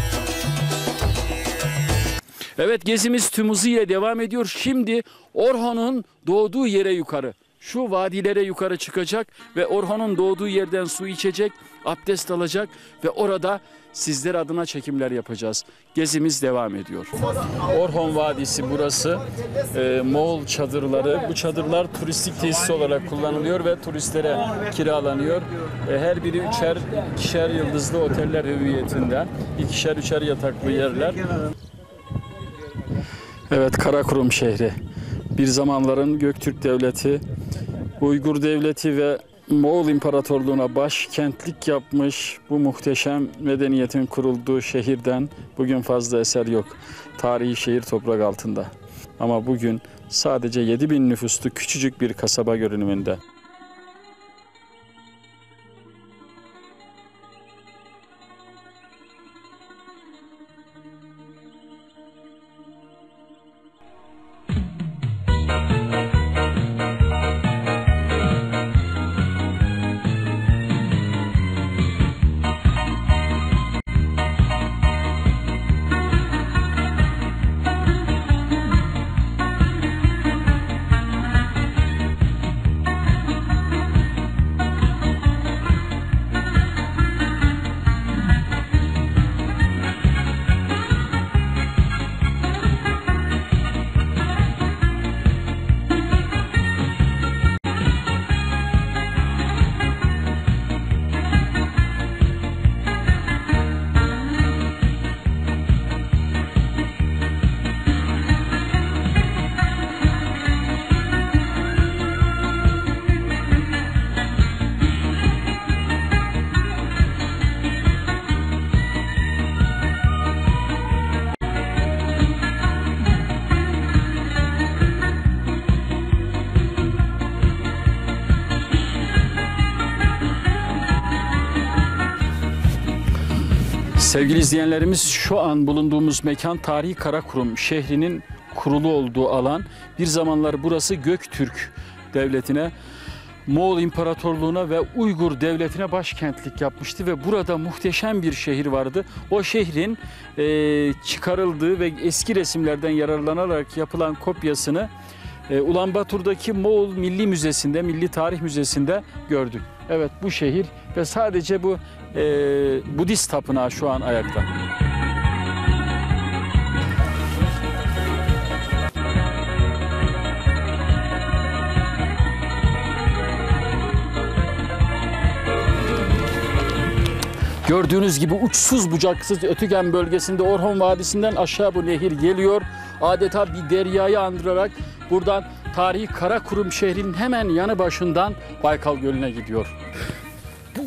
Evet, gezimiz tüm hızıyla devam ediyor. Şimdi Orhon'un doğduğu yere yukarı, şu vadilere yukarı çıkacak ve Orhon'un doğduğu yerden su içecek, abdest alacak ve orada sizler adına çekimler yapacağız. Gezimiz devam ediyor. Orhon Vadisi burası. Ee, Moğol çadırları. Bu çadırlar turistik tesis olarak kullanılıyor ve turistlere kiralanıyor. Ee, her biri üçer, ikişer yıldızlı oteller hüviyetinden. İkişer, üçer yataklı yerler. Evet, Karakurum şehri. Bir zamanların Göktürk Devleti, Uygur Devleti ve Moğol İmparatorluğu'na başkentlik yapmış bu muhteşem medeniyetin kurulduğu şehirden bugün fazla eser yok. Tarihi şehir toprak altında. Ama bugün sadece yedi bin nüfuslu küçücük bir kasaba görünümünde. Sevgili izleyenlerimiz, şu an bulunduğumuz mekan tarihi Karakurum şehrinin kurulu olduğu alan. Bir zamanlar burası Göktürk Devleti'ne, Moğol İmparatorluğu'na ve Uygur Devleti'ne başkentlik yapmıştı ve burada muhteşem bir şehir vardı. O şehrin e, çıkarıldığı ve eski resimlerden yararlanarak yapılan kopyasını e, Ulanbator'daki Moğol Milli Müzesi'nde, Milli Tarih Müzesi'nde gördük. Evet, bu şehir ve sadece bu e, Budist tapınağı şu an ayakta. Gördüğünüz gibi uçsuz bucaksız Ötügen bölgesinde Orhon Vadisi'nden aşağı bu nehir geliyor. Adeta bir deryayı andırarak buradan tarihi Karakurum şehrinin hemen yanı başından Baykal Gölü'ne gidiyor. Bu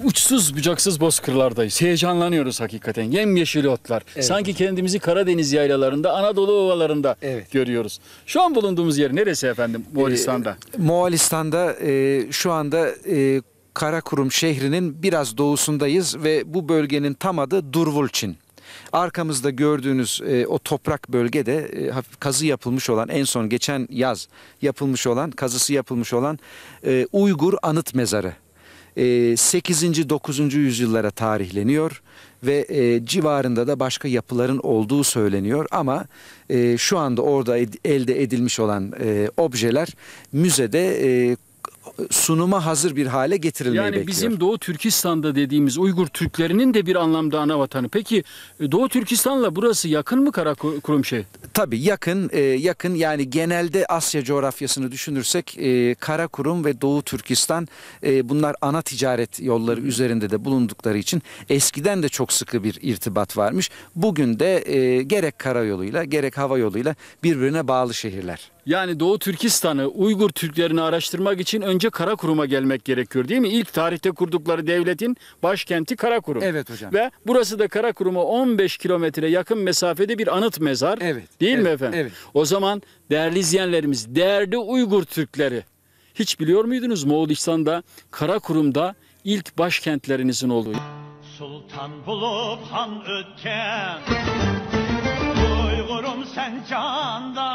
uçsuz bucaksız bozkırlardayız. Heyecanlanıyoruz hakikaten. Yemyeşil otlar. Evet. Sanki kendimizi Karadeniz yaylalarında, Anadolu ovalarında Evet. görüyoruz. Şu an bulunduğumuz yer neresi efendim Moğolistan'da? Ee, Moğolistan'da e, şu anda e, Karakurum şehrinin biraz doğusundayız ve bu bölgenin tam adı Durvulçin. Arkamızda gördüğünüz e, o toprak bölgede e, hafif kazı yapılmış olan, en son geçen yaz yapılmış olan, kazısı yapılmış olan e, Uygur anıt mezarı. E, sekizinci dokuzuncu yüzyıllara tarihleniyor ve e, civarında da başka yapıların olduğu söyleniyor ama e, şu anda orada ed- elde edilmiş olan e, objeler müzede e, sunuma hazır bir hale getirilmeyi Yani bekliyor. bizim Doğu Türkistan'da dediğimiz Uygur Türklerinin de bir anlamda ana vatanı. Peki Doğu Türkistan'la burası yakın mı Karakurum şehri? Tabii yakın, e, yakın yani genelde Asya coğrafyasını düşünürsek e, Karakurum ve Doğu Türkistan e, bunlar ana ticaret yolları üzerinde de bulundukları için eskiden de çok sıkı bir irtibat varmış. Bugün de e, gerek karayoluyla gerek hava yoluyla birbirine bağlı şehirler. Yani Doğu Türkistan'ı, Uygur Türklerini araştırmak için önce Karakurum'a gelmek gerekiyor değil mi? İlk tarihte kurdukları devletin başkenti Karakurum. Evet hocam. Ve burası da Karakurum'a on beş kilometre yakın mesafede bir anıt mezar. Evet. Değil evet, mi efendim? Evet. O zaman değerli izleyenlerimiz, değerli Uygur Türkleri, hiç biliyor muydunuz Moğolistan'da, Karakurum'da ilk başkentlerinizin olduğu? Sultan bulup han ötken Uygurum sen canda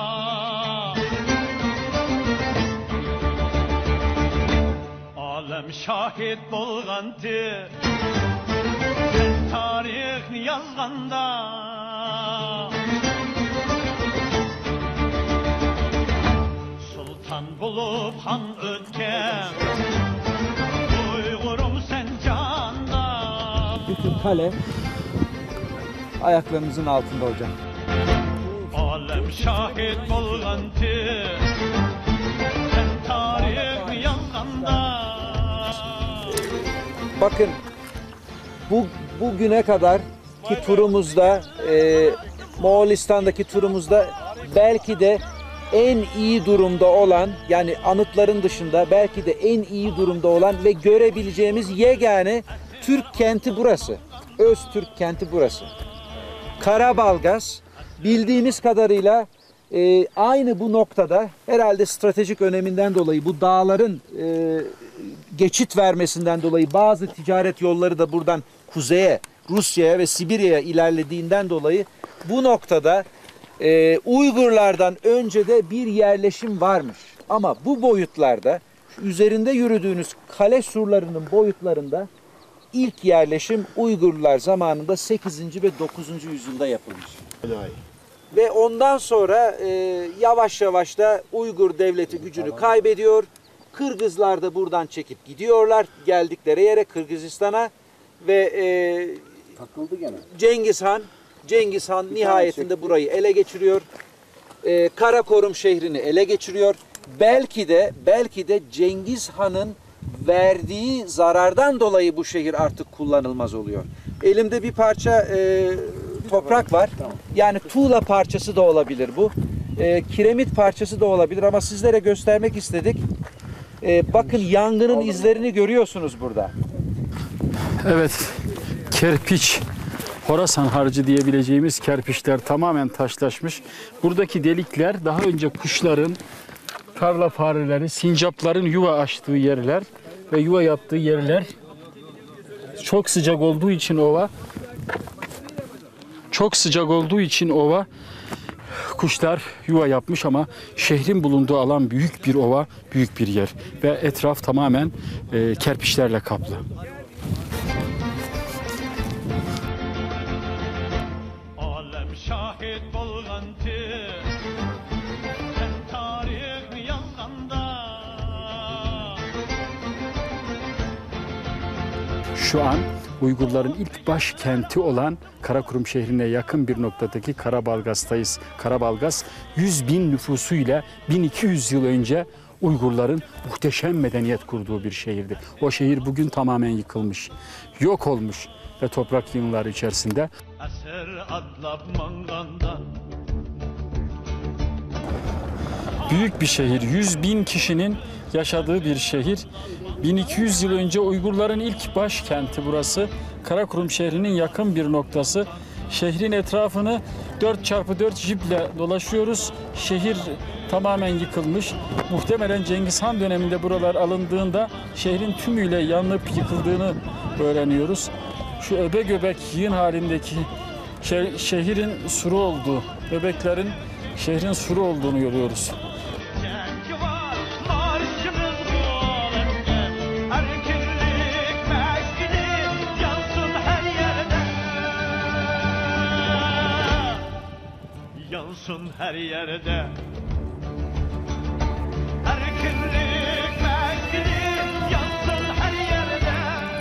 Alem şahit bolgandı Sen tarihni yazganda Sultan bulup han ötken Uygurum sen canda Bütün kale ayaklarınızın altında hocam. Alem şahit bolgandı Sen tarihni yazganda Bakın bu bugüne kadar ki turumuzda e, Moğolistan'daki turumuzda belki de en iyi durumda olan, yani anıtların dışında belki de en iyi durumda olan ve görebileceğimiz yegane Türk kenti burası. Öztürk kenti burası. Karabalgaz bildiğimiz kadarıyla e, aynı bu noktada herhalde stratejik öneminden dolayı, bu dağların e, geçit vermesinden dolayı, bazı ticaret yolları da buradan kuzeye, Rusya'ya ve Sibirya'ya ilerlediğinden dolayı bu noktada e, Uygurlardan önce de bir yerleşim varmış. Ama bu boyutlarda, üzerinde yürüdüğünüz kale surlarının boyutlarında ilk yerleşim Uygurlar zamanında sekizinci ve dokuzuncu yüzyılda yapılmış. Ve ondan sonra e, yavaş yavaş da Uygur devleti gücünü kaybediyor. Kırgızlar da buradan çekip gidiyorlar geldikleri yere, Kırgızistan'a ve e, takıldı gene. Cengiz Han, Cengiz Han nihayetinde burayı ele geçiriyor. E, Karakorum şehrini ele geçiriyor. Belki de belki de Cengiz Han'ın verdiği zarardan dolayı bu şehir artık kullanılmaz oluyor. Elimde bir parça e, toprak var. Yani tuğla parçası da olabilir bu. E, kiremit parçası da olabilir ama sizlere göstermek istedik. E, bakın yangının izlerini görüyorsunuz burada. Evet, kerpiç, Horasan harcı diyebileceğimiz kerpiçler tamamen taşlaşmış. Buradaki delikler daha önce kuşların, tarla fareleri, sincapların yuva açtığı yerler ve yuva yaptığı yerler. Çok sıcak olduğu için ova, çok sıcak olduğu için ova, kuşlar yuva yapmış ama şehrin bulunduğu alan büyük bir ova, büyük bir yer ve etraf tamamen e, kerpiçlerle kaplı. Alem şahit bolgandı Sen tarihni yazganda Şu an Uygurların ilk başkenti olan Karakurum şehrine yakın bir noktadaki Karabalgaz'tayız. Karabalgaz yüz bin nüfusuyla bin iki yüz yıl önce Uygurların muhteşem medeniyet kurduğu bir şehirdi. O şehir bugün tamamen yıkılmış, yok olmuş ve toprak yığınları içerisinde. Eser adlab manganda büyük bir şehir. yüz bin kişinin yaşadığı bir şehir. bin iki yüz yıl önce Uygurların ilk başkenti burası. Karakurum şehrinin yakın bir noktası. Şehrin etrafını dört çarpı dört jiple dolaşıyoruz. Şehir tamamen yıkılmış. Muhtemelen Cengiz Han döneminde buralar alındığında şehrin tümüyle yanıp yıkıldığını öğreniyoruz. Şu öbe göbek yığın halindeki şeh- şehrin suru olduğu, öbeklerin şehrin suru olduğunu görüyoruz. Yansın her yerde erkinlik meskini yansın her yerde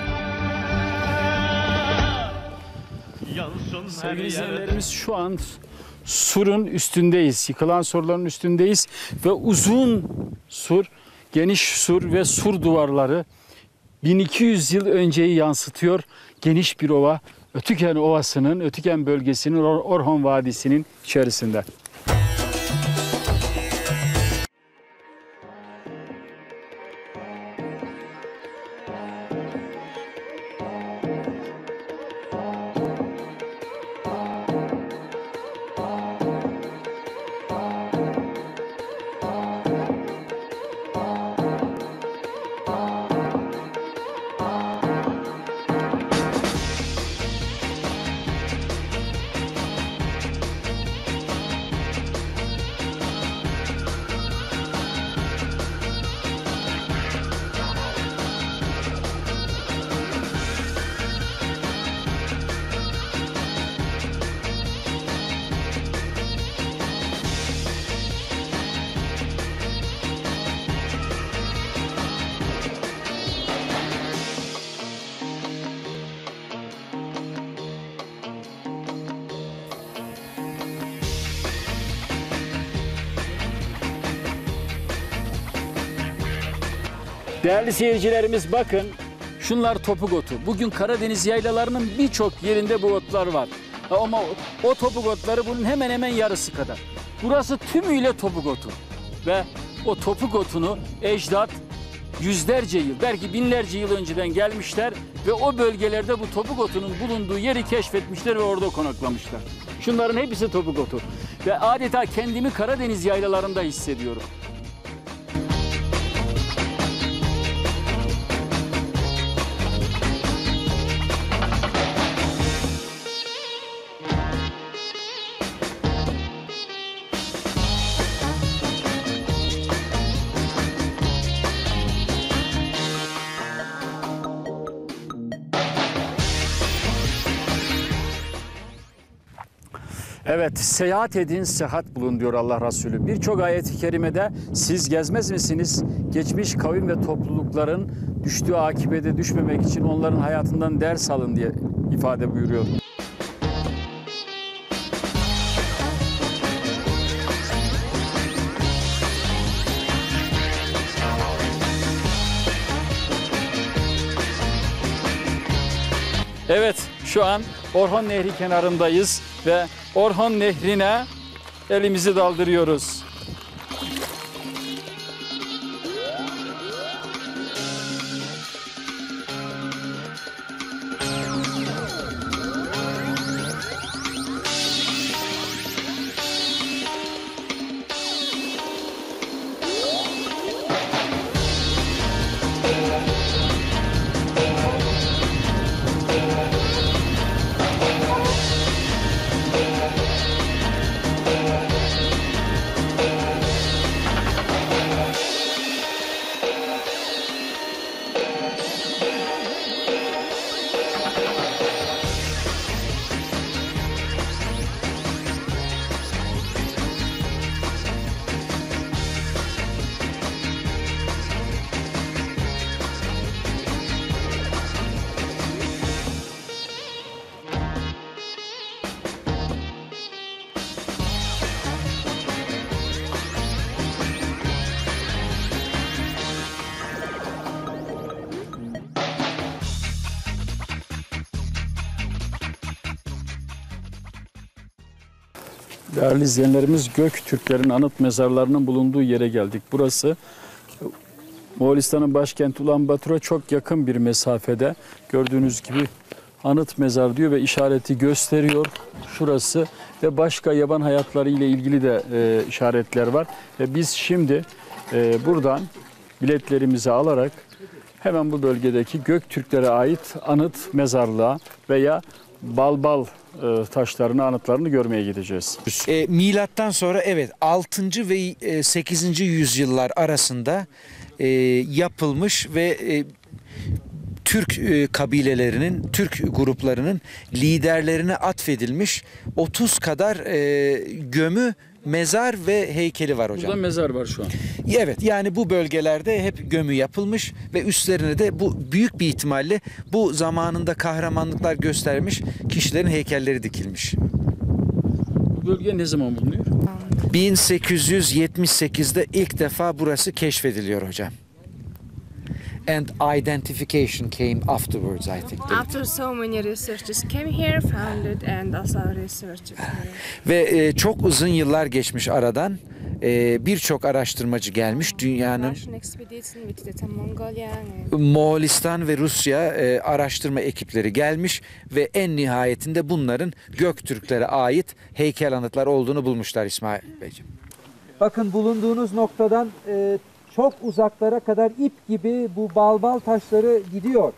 yansın her Sevgili yerde. izleyenlerimiz, şu an surun üstündeyiz. Yıkılan surların üstündeyiz ve uzun sur, geniş sur ve sur duvarları bin iki yüz yıl önceyi yansıtıyor. Geniş bir ova, Ötüken Ovası'nın, Ötüken bölgesinin, Or- Orhon Vadisi'nin içerisinde. Değerli seyircilerimiz, bakın, şunlar topuk otu. Bugün Karadeniz yaylalarının birçok yerinde bu otlar var. Ama o topuk otları bunun hemen hemen yarısı kadar. Burası tümüyle topuk otu. Ve o topuk otunu ecdat yüzlerce yıl, belki binlerce yıl önceden gelmişler ve o bölgelerde bu topuk otunun bulunduğu yeri keşfetmişler ve orada konaklamışlar. Şunların hepsi topuk otu. Ve adeta kendimi Karadeniz yaylalarında hissediyorum. Evet, seyahat edin, sıhhat bulun diyor Allah Resulü. Birçok ayet-i kerimede siz gezmez misiniz? Geçmiş kavim ve toplulukların düştüğü akibete düşmemek için onların hayatından ders alın diye ifade buyuruyor. Evet, şu an Orhon Nehri kenarındayız ve Orhon Nehri'ne elimizi daldırıyoruz. Değerli izleyenlerimiz, Göktürklerin anıt mezarlarının bulunduğu yere geldik. Burası Moğolistan'ın başkenti Ulanbator'a çok yakın bir mesafede. Gördüğünüz gibi anıt mezar diyor ve işareti gösteriyor. Şurası ve başka yaban hayatları ile ilgili de e, işaretler var. Ve biz şimdi e, buradan biletlerimizi alarak hemen bu bölgedeki Göktürklere ait anıt mezarlığa veya Balbal e, taşlarını, anıtlarını görmeye gideceğiz. E, milattan sonra evet altıncı ve e, sekizinci yüzyıllar arasında e, yapılmış ve e, Türk e, kabilelerinin, Türk gruplarının liderlerine atfedilmiş otuz kadar e, gömü, mezar ve heykeli var hocam. Burada mezar var şu an. Evet, yani bu bölgelerde hep gömü yapılmış ve üstlerine de bu büyük bir ihtimalle bu zamanında kahramanlıklar göstermiş kişilerin heykelleri dikilmiş. Bu bölge ne zaman bulunuyor? bin sekiz yüz yetmiş sekizde ilk defa burası keşfediliyor hocam. And identification came afterwards, I think. After so many researchers came here, found it, and also researched it. Ve e, çok uzun yıllar geçmiş aradan. E, Birçok araştırmacı gelmiş dünyanın. Moğolistan ve Rusya e, araştırma ekipleri gelmiş ve en nihayetinde bunların Göktürklere ait heykel anıtlar olduğunu bulmuşlar İsmail Beyciğim. Bakın bulunduğunuz noktadan e, çok uzaklara kadar ip gibi bu balbal taşları gidiyor.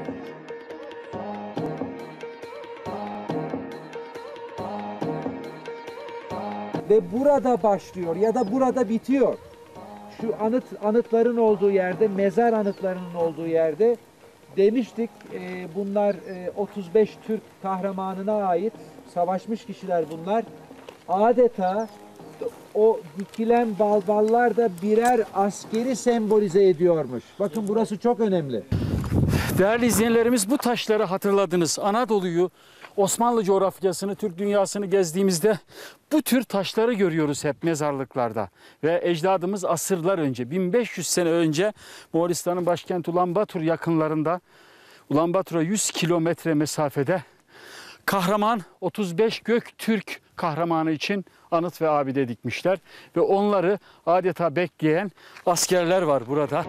Ve burada başlıyor ya da burada bitiyor. Şu anıt anıtların olduğu yerde, mezar anıtlarının olduğu yerde demiştik e, bunlar e, otuz beş Türk kahramanına ait savaşmış kişiler bunlar. Adeta o dikilen balballar da birer askeri sembolize ediyormuş. Bakın burası çok önemli. Değerli izleyenlerimiz, bu taşları hatırladınız. Anadolu'yu, Osmanlı coğrafyasını, Türk dünyasını gezdiğimizde bu tür taşları görüyoruz hep mezarlıklarda. Ve ecdadımız asırlar önce, bin beş yüz sene önce Moğolistan'ın başkenti Ulanbator yakınlarında, Ulanbator'a yüz kilometre mesafede kahraman otuz beş Göktürk kahramanı için anıt ve abide dikmişler. Ve onları adeta bekleyen askerler var burada.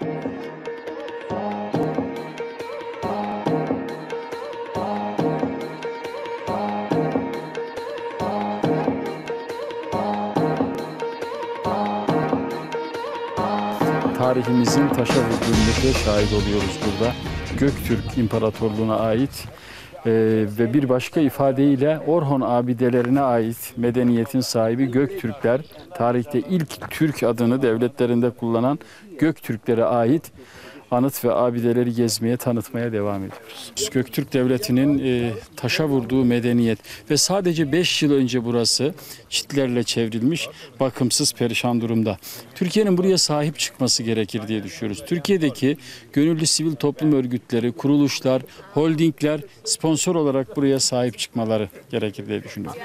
Tarihimizin taşa vurduğuna şahit oluyoruz burada. Göktürk İmparatorluğu'na ait e, ve bir başka ifadeyle Orhon abidelerine ait medeniyetin sahibi Göktürkler, tarihte ilk Türk adını devletlerinde kullanan Göktürklere ait anıt ve abideleri gezmeye, tanıtmaya devam ediyoruz. Göktürk Devleti'nin e, taşa vurduğu medeniyet ve sadece beş yıl önce burası çitlerle çevrilmiş, bakımsız, perişan durumda. Türkiye'nin buraya sahip çıkması gerekir diye düşünüyoruz. Türkiye'deki gönüllü sivil toplum örgütleri, kuruluşlar, holdingler sponsor olarak buraya sahip çıkmaları gerekir diye düşünüyorum.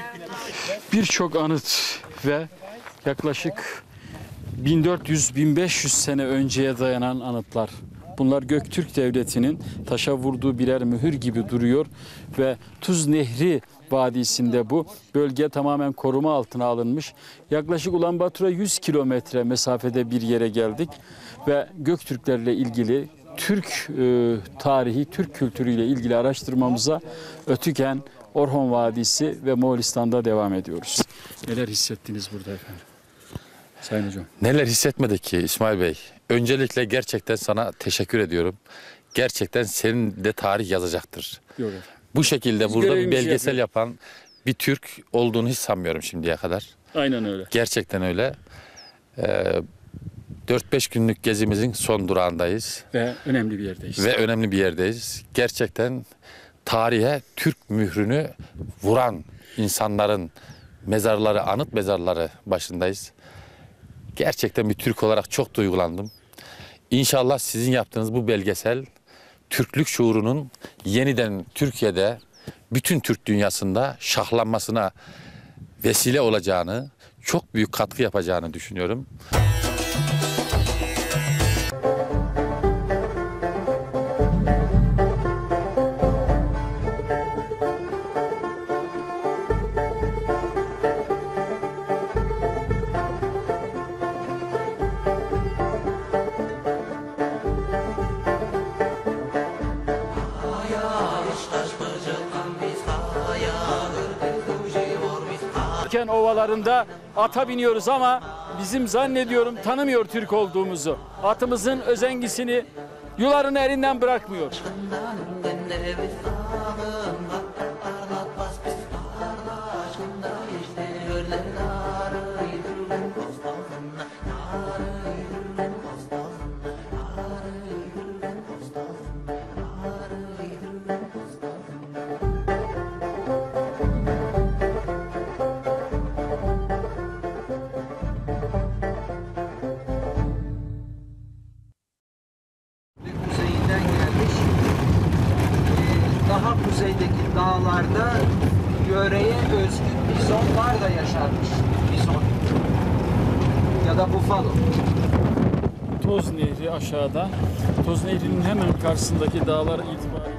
Birçok anıt ve yaklaşık bin dört yüz bin beş yüz sene önceye dayanan anıtlar. Bunlar Göktürk Devleti'nin taşa vurduğu birer mühür gibi duruyor ve Tuz Nehri Vadisi'nde bu bölge tamamen koruma altına alınmış. Yaklaşık Ulanbator'a yüz kilometre mesafede bir yere geldik ve Göktürklerle ilgili Türk e, tarihi, Türk kültürüyle ilgili araştırmamıza Ötüken, Orhon Vadisi ve Moğolistan'da devam ediyoruz. Neler hissettiniz burada efendim? Sayın Hocam. Neler hissetmedik ki İsmail Bey? Öncelikle gerçekten sana teşekkür ediyorum. Gerçekten senin de tarih yazacaktır. Yok efendim. Bu şekilde Biz burada bir görevimizi belgesel yapıyoruz. yapan bir Türk olduğunu hiç sanmıyorum şimdiye kadar. Aynen öyle. Gerçekten öyle. Ee, dört beş günlük gezimizin son durağındayız. Ve önemli bir yerdeyiz. Ve önemli bir yerdeyiz. Gerçekten tarihe Türk mührünü vuran insanların mezarları, anıt mezarları başındayız. Gerçekten bir Türk olarak çok duygulandım. İnşallah sizin yaptığınız bu belgesel Türklük şuurunun yeniden Türkiye'de, bütün Türk dünyasında şahlanmasına vesile olacağını, çok büyük katkı yapacağını düşünüyorum. Diken ovalarında ata biniyoruz ama bizim zannediyorum tanımıyor Türk olduğumuzu. Atımızın özengisini, yularını elinden bırakmıyor. Kuzeyinden gelmiş. Ee, daha kuzeydeki dağlarda yöreye özgü bizonlar da yaşarmış. Bizon. Ya da bufalo. Toz Nehri aşağıda. Toz Nehri'nin hemen karşısındaki dağlar itibariyle.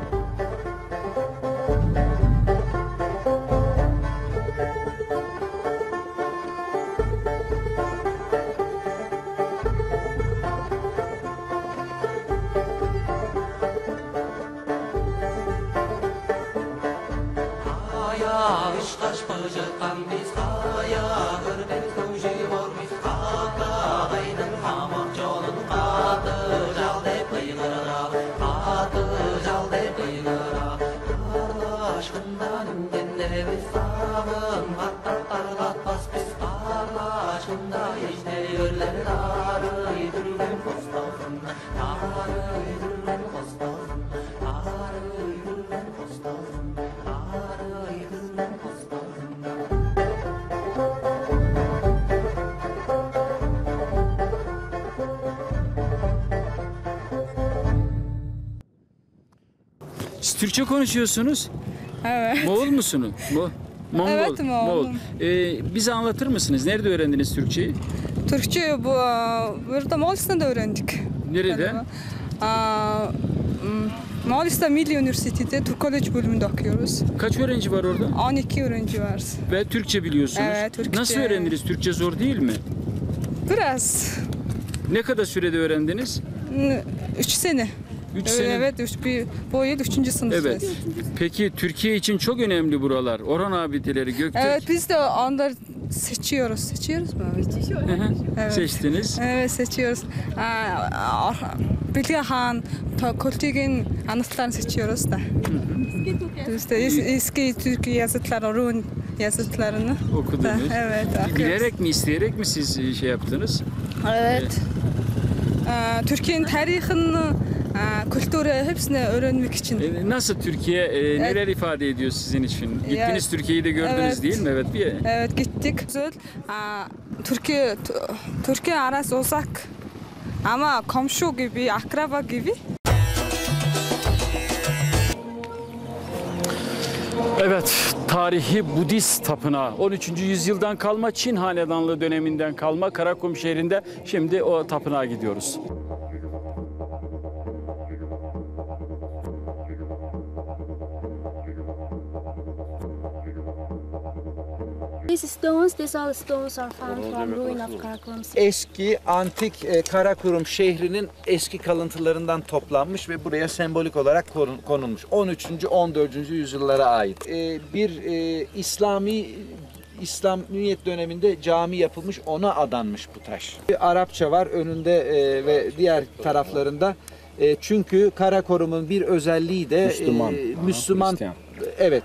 Siz Türkçe konuşuyorsunuz. Evet. Moğol musunuz? Mo Mongol. Evet, Moğolum. Ee, bize anlatır mısınız? Nerede öğrendiniz Türkçeyi? Türkçe bu burada Moğolistan'da öğrendik. Nerede? Aa, Moğolistan Milli Üniversitesi'nde Türkoloji bölümünde okuyoruz. Kaç öğrenci var orada? on iki öğrenci var. Ve Türkçe biliyorsunuz. Evet, Türkçe. Nasıl öğrendiniz? Türkçe zor değil mi? Biraz. Ne kadar sürede öğrendiniz? Üç sene. Üç sene. Evet, üç, bir, bu yıl üçüncü sınıftayız. Evet. Peki Türkiye için çok önemli buralar. Orhan abideleri, Göktürk. Evet, biz de onları seçiyoruz. Seçiyoruz mu? Evet. Seçtiniz. Evet, seçiyoruz. Bilge Han, Kultigin anıtlarını seçiyoruz da. İşte eski Türk yazıtları, Rum yazıtlarını. Okudunuz. Da, evet, okuyoruz. Bilerek mi, isteyerek mi siz şey yaptınız? Evet. Ee, Türkiye'nin tarihini, kültürü hepsini öğrenmek için. E, nasıl Türkiye, e, neler evet. ifade ediyor sizin için? Gittiniz evet. Türkiye'yi de gördünüz evet. değil mi? Evet. Bir... Evet, gittik. Güzel. Türkiye, Türkiye arası uzak ama komşu gibi, akraba gibi. Evet, tarihi Budist tapınağı. on üçüncü yüzyıldan kalma, Çin hanedanlığı döneminden kalma Karakum şehrinde. Şimdi o tapınağa gidiyoruz. These stones, these all stones are found from ruin of Karakorum. Eski antik e, Karakorum şehrinin eski kalıntılarından toplanmış ve buraya sembolik olarak konulmuş. on üçüncü on dördüncü yüzyıllara ait. E, bir e, İslami İslamiyet döneminde cami yapılmış, ona adanmış bu taş. Bir Arapça var önünde e, ve diğer taraflarında. E, çünkü Karakorum'un bir özelliği de Müslüman. E, Müslüman. Hristiyan. Evet.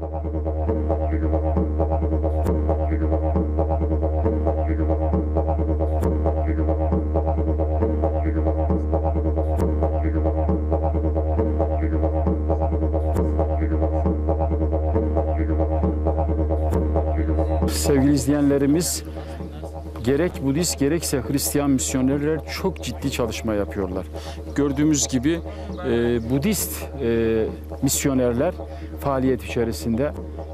Sevgili izleyenlerimiz, gerek Budist gerekse Hristiyan misyonerler çok ciddi çalışma yapıyorlar. Gördüğümüz gibi e, Budist e, misyonerler faaliyet içerisinde.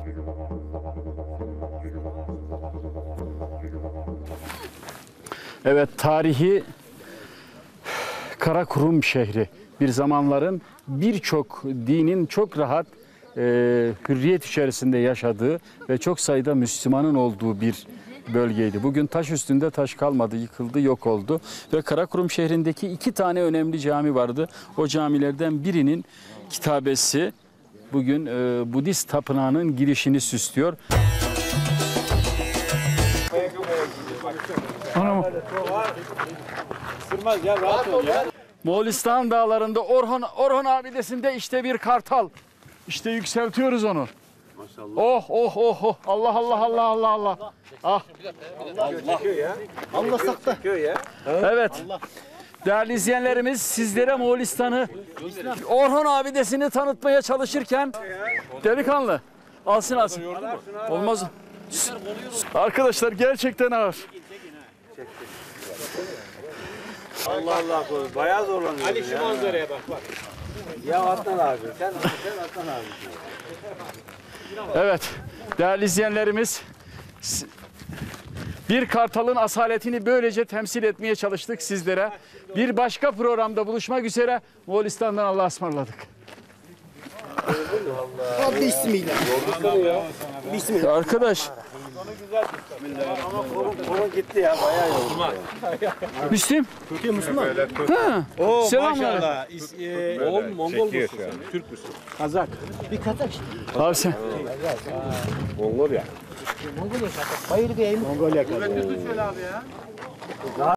Evet, tarihi Karakorum şehri bir zamanların birçok dinin çok rahat e, hürriyet içerisinde yaşadığı ve çok sayıda Müslümanın olduğu bir bölgeydi. Bugün taş üstünde taş kalmadı, yıkıldı, yok oldu. Ve Karakorum şehrindeki iki tane önemli cami vardı. O camilerden birinin kitabesi bugün e, Budist tapınağının girişini süslüyor. Durmaz ya, rahat ol ya. Moğolistan dağlarında Orhon Orhon abidesinde işte bir kartal. İşte yükseltiyoruz onu. Maşallah. Oh oh oh oh. Allah Allah Allah Allah Allah. Ah. Çekiyor ya. Anlasak da. Çekiyor ya. Evet. Değerli izleyenlerimiz, sizlere Moğolistan'ı, Orhon abidesini tanıtmaya çalışırken delikanlı alsın alsın. Olmaz. Arkadaşlar gerçekten ağır. Allah Allah, bayağı zorlanıyor. Ali şu manzaraya bak bak. Ya Atlan abi, sen sen Atlan abi. Evet, değerli izleyenlerimiz, bir kartalın asaletini böylece temsil etmeye çalıştık sizlere. Bir başka programda buluşmak üzere. Moğolistan'dan Allah'a ısmarladık. Allah. Bismillah. Bismillah. Arkadaş. Ama konu, konu gitti ya, bayağı yoruldu. Müslüm. Türkiye Müslüman. Ha. Oo, Selamlar. maşallah. E, Moğol, Mongol musun sen? Türk müsün? Kazak. Bir Kazak. Abi sen. Mongol ya. Mongolya. Bayır bir Mongolya Kazak. ya.